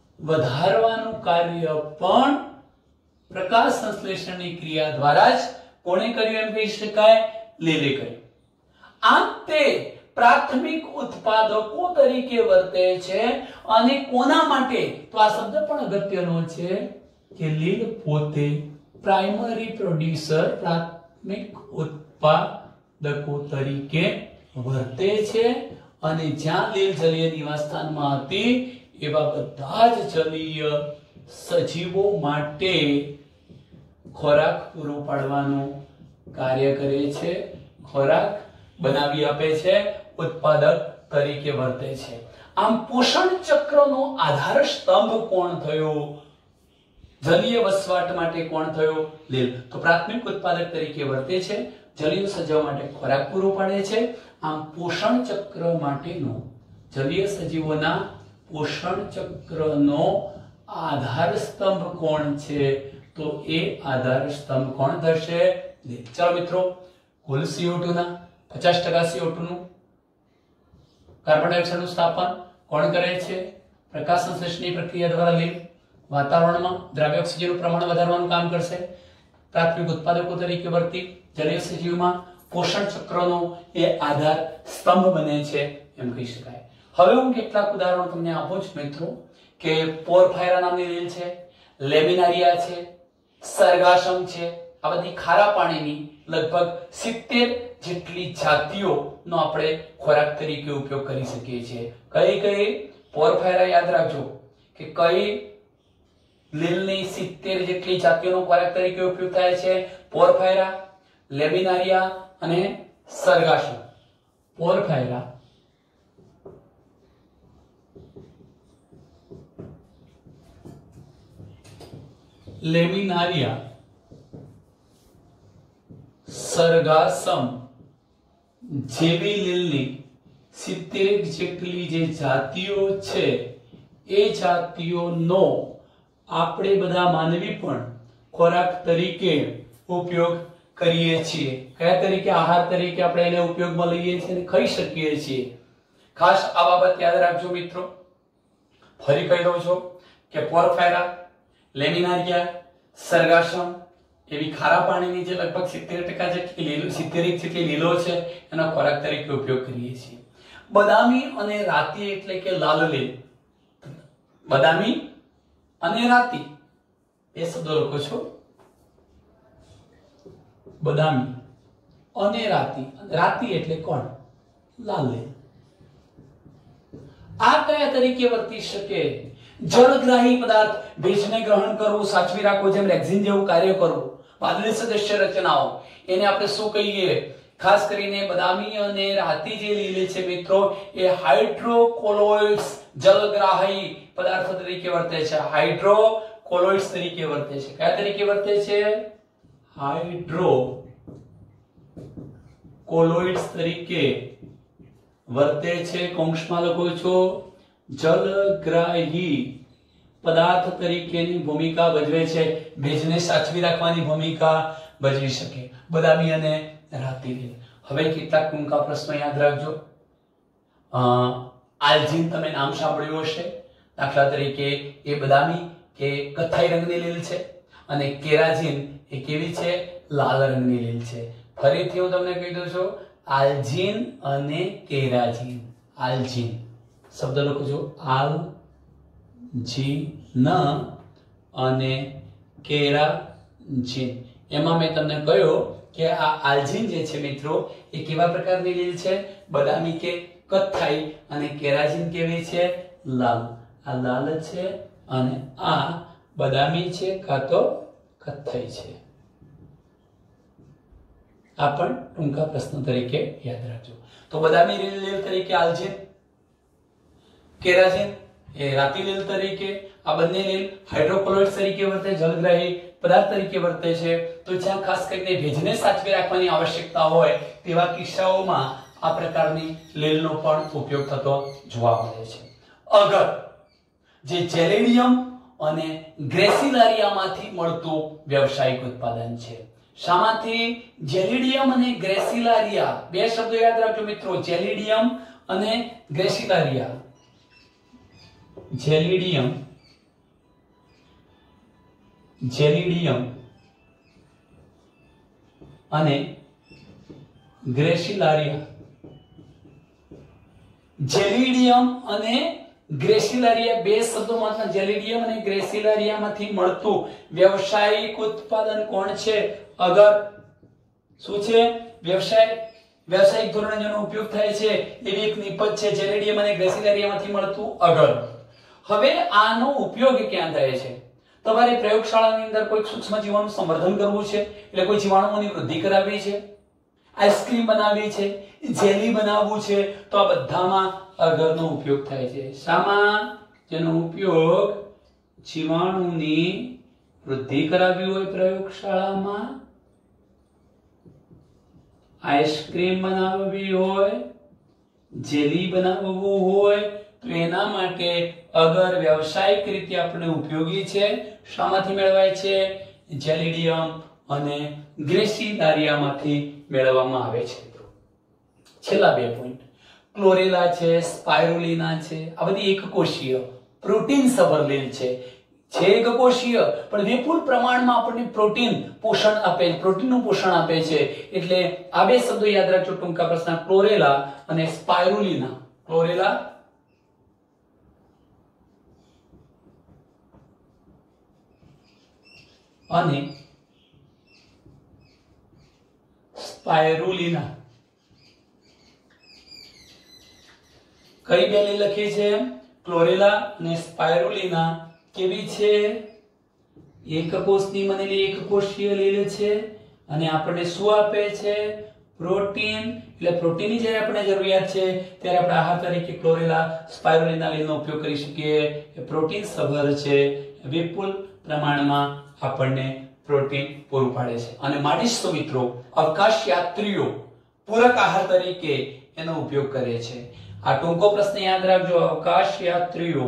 વધારવાનું કાર્ય પણ પ્રકાશ સંશ્લેષણની ક્રિયા દ્વારા જ કોણે કર્યું એમ કહી શકાય? લીલે કર્યું. આમ તે પ્રાથમિક ઉત્પાદકો તરીકે વર્તે છે અને કોના માટે? તો આ શબ્દ પણ અગત્યનો છે કે લીલ પોતે પ્રાઇમરી પ્રોડ્યુસર પ્રાથમિક ઉત્પાદકો તરીકે વર્તે છે અને જ્યાં લીલ જલીય નિવાસસ્થાનમાં હતી એવા બધા જ જલીય સજીવો માટે ખોરાક પૂરો પાડવાનું કાર્ય કરે છે, ખોરાક બનાવી આપે છે, ઉત્પાદક તરીકે વર્તે છે. આમ પોષણ ચક્રનો આધાર સ્તંભ કોણ થયો? જલીય વસવાટ માટે કોણ થયો? લીલ. તો પ્રાથમિક ઉત્પાદક તરીકે વર્તે છે, જલીય સજીવો માટે ખોરાક પૂરો પાડે છે. આમ પોષણ ચક્ર માટેનો જલીય સજીવોના પોષણ ચક્રનો આધાર સ્તંભ કોણ છે? તો એ આધાર સ્તંભ કોણ થશે? લીલ. ચાલો મિત્રો, કુલ CO2 ના 50% CO2 નું કાર્બન ડાયોક્સાઇડ નું સ્થાપન કોણ કરે છે? પ્રકાશ સંશ્લેષણની પ્રક્રિયા દ્વારા લીલ વાતાવરણમાં દ્રાવ્ય ઓક્સિજનનું પ્રમાણ વધારવાનું કામ કરશે. પ્રાથમિક ઉત્પાદકો તરીકે વર્તી જલીય સજીવમાં પોષણ ચક્રનો એ આધાર સ્તંભ બને છે એમ કહી શકાય. હવે હું કેટલાક ઉદાહરણો તમને આપું છું મિત્રો કે પોરફાયરા નામની લીલ છે, લેમિનારિયા છે, સરગાસમ છે. આ બધી ખારા પાણીની લગભગ 70 જેટલી જાતિઓનો આપણે ખોરાક તરીકે ઉપયોગ કરી શકીએ છીએ. કઈ કઈ? પોરફાયરા યાદ રાખજો કે કઈ લીલની 70 જેટલી જાતિઓનો ખોરાક તરીકે ઉપયોગ થાય છે? પોરફાયરા, લેમિનારિયા અને સરગાસમ. પોરફાયરા, લેમિનારિયા, સરગાસમ જેવી લીલની 70 જેટલી જે જાતિઓ છે એ જાતિઓનો આપણે બધા માનવી પણ ખોરાક તરીકે ઉપયોગ કરીએ છીએ. કયા તરીકે? આહાર તરીકે આપણે એને ઉપયોગમાં લઈએ છીએ અને ખાઈ શકીએ છીએ. ખાસ આ બાબત યાદ રાખજો મિત્રો. ફરી કહી દઉં છું કે પોરફાયરા, લેમિનારિયા, સરગાસમ એવી ખારા પાણીની જે લગભગ 70% જેટલી લીલો છે એનો ખોરાક તરીકે ઉપયોગ કરીએ છીએ. બદામી અને રાતી એટલે કે લાલ લીલ. બદામી અને રાતી એ શબ્દો લખો છો. બદામી અને રાતી. રાતી એટલે કોણ? લાલ લીલ. આ કયા તરીકે વર્તી શકે? જળગ્રાહી પદાર્થ, ભેજને ગ્રહણ કરવું, સાચવી રાખવું, જેમ રેક્ઝિન જેવું કાર્ય કરવું. વાદળી સદસ્ય રચનાઓ એને આપણે શું કહીએ? ખાસ કરીને બદામી અને રાતી જે લીલ છે મિત્રો એ હાઇડ્રોકોલોઇડ્સ જલગ્રાહી પદાર્થો તરીકે વર્તે છે. હાઇડ્રોકોલોઇડ્સ તરીકે વર્તે છે. કયા તરીકે વર્તે છે? હાઇડ્રોકોલોઇડ્સ તરીકે વર્તે છે. કૌંસમાં લખો છો જલગ્રાહી પદાર્થ તરીકેની ભૂમિકા ભજવે છે. ભેજને સાચવી રાખવાની ભૂમિકા ભજવી શકે. બદામી અને રાતી લીલ. હવે કેટલાક ટૂંકા પ્રશ્નો યાદ રાખજો. આલ્જીન તમે નામ સાંભળ્યું હશે. દાખલા તરીકે એ બદામી કે કથ્થાઈ રંગની લીલ છે અને કેરાજીન એ કેવી છે? લાલ રંગની લીલ છે. ફરીથી હું તમને કહી દઉં છું, આલ્જીન અને કેરાજીન. આલ્જીન શબ્દ લખો છો આલ્જીન અને કેરાજીન. એમાં મેં તમને કહ્યું કે આ આલ્જીન જે છે મિત્રો એ કેવા પ્રકારની લીલ છે? બદામી કે કથ્થાઈ. અને કેરાજીન કેવી છે? લાલ. આ લાલ છે અને આ બદામી છે કાં તો કથ્થાઈ છે. આ પણ ટૂંકા પ્રશ્ન તરીકે યાદ રાખજો. તો બદામી લીલ તરીકે આલ્જીન, કેરાજીન એ રાતી લીલ તરીકે. આ બંને લીલ હાઇડ્રોકોલોઇડ્સ તરીકે વર્તે, જલગ્રાહી પદાર્થ તરીકે વર્તે છે. તો જ્યાં ખાસ કરીને ભેજને સાચવી રાખવાની આવશ્યકતા હોય તેવા કિસ્સાઓમાં આ પ્રકારની લીલનો પણ ઉપયોગ થતો જોવા મળે છે. અગર જે જેલેડિયમ અને ગ્રેસિલારિયામાંથી મળતું વ્યવસાયિક ઉત્પાદન છે. શામાંથી? જેલિડિયમ અને ગ્રેસિલારિયા. બે શબ્દો યાદ રાખજો મિત્રો, જેલિડિયમ અને ગ્રેસિલારિયા. જેલિડિયમ અને ગ્રેસિલારિયા. જેલિડિયમ અને ગ્રેસિલારિયા બે શબ્દોમાં જેલિડિયમ અને ગ્રેસિલારિયામાંથી મળતું વ્યવસાયિક ઉત્પાદન કોણ છે? અગર. શું છે? વ્યવસાયિક ધોરણે જેનો ઉપયોગ થાય છે એવી એક નિપજ છે જેલિડિયમ અને ગ્રેસિલારિયામાંથી મળતું અગર. હવે આનો ઉપયોગ ક્યાં થાય છે? તમારે પ્રયોગશાળાની અંદર કોઈ સૂક્ષ્મ જીવાણુનું સંવર્ધન કરવું છે, એટલે કોઈ જીવાણુઓની વૃદ્ધિ કરાવવી છે, આઈસ્ક્રીમ બનાવવી છે, જેલી બનાવવું છે, તો આ બધામાં અગરનો ઉપયોગ થાય છે. શામાં? જેનો ઉપયોગ જીવાણુની વૃદ્ધિ કરાવવી હોય પ્રયોગશાળામાં, આઈસ્ક્રીમ બનાવવી હોય, જેલી બનાવવું હોય, તો એના માટે અગર વ્યાવસાયિક રીતે આપણે ઉપયોગી છે. શામાંથી મેળવાય છે? જેલિડિયમ અને ગ્રેસિલારિયામાંથી મેળવવામાં આવે છે. છેલ્લા 2 પોઈન્ટ, ક્લોરેલા છે, સ્પાઇરુલિના છે, આ બધી એકકોષીય પ્રોટીન સભર લીલ છે. એકકોષીય પણ વિપુલ પ્રમાણમાં આપણને પ્રોટીન પોષણ આપે, પ્રોટીનનું પોષણ આપે છે. એટલે આ બે શબ્દો યાદ રાખજો ટૂંકા પ્રશ્ન, ક્લોરેલા અને સ્પાઇરુલિના. ક્લોરેલા અને સ્પાઇરુલિના. કઈ બે લીલ લખી છે? ક્લોરેલા અને સ્પાઇરુલિના. કેવી છે? એકકોષની બનેલી એકકોષીય લીલ છે અને આપણને શું આપે છે? પ્રોટીન. એટલે પ્રોટીનની જ્યારે આપણે જરૂરિયાત છે ત્યારે આપણે આહાર તરીકે ક્લોરેલા સ્પાઇરુલિના લીલનો ઉપયોગ કરી શકીએ. એ પ્રોટીન સભર છે, વિપુલ પ્રમાણમાં આપણને પ્રોટીન પૂરું પાડે છે. અને માટીસ્થ મિત્રો, અવકાશ યાત્રીઓ પૂરક આહાર તરીકે એનો ઉપયોગ કરે છે. આ ટૂંકો પ્રશ્ન યાદ રાખજો, અવકાશ યાત્રીઓ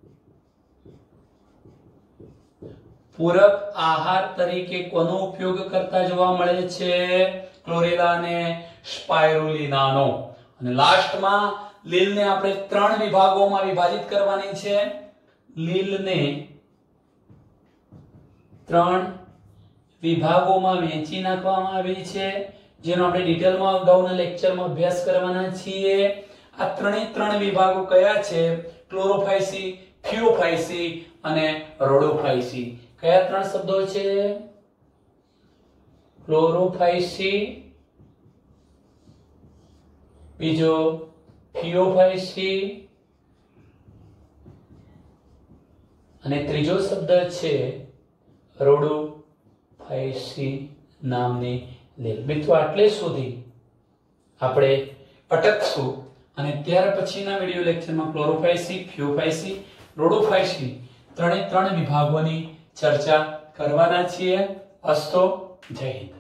પૂરક આહાર તરીકે કોનો ઉપયોગ કરતા જોવા મળે છે? ક્લોરેલા અને સ્પાઇરુલિનાનો. અને લાસ્ટમાં લીલને આપણે 3 વિભાગોમાં વિભાજિત કરવાની છે. લીલને 3 વિભાગોમાં વહેંચી નાખવામાં આવી છે, જેનો આપણે ડિટેલમાં અગાઉના લેક્ચરમાં અભ્યાસ કરવાના છીએ. આ 3 વિભાગો કયા છે? ક્લોરોફાઇસી, થિયોફાઇસી અને રોડોફાઇસી. કયા 3 શબ્દો છે? ક્લોરોફાઇસી, બીજો થિયોફાઇસી અને ત્રીજો શબ્દ છે રોડોફાઇસી નામની લીલ. મિત્રો આટલે સુધી આપણે અટકશું અને ત્યાર પછીના વિડિયો લેક્ચરમાં ક્લોરોફાઇસી, થિયોફાઇસી, રોડોફાઇસી 3 વિભાગોની ચર્ચા કરવાના છીએ. અસ્તો, જય હિન્દ.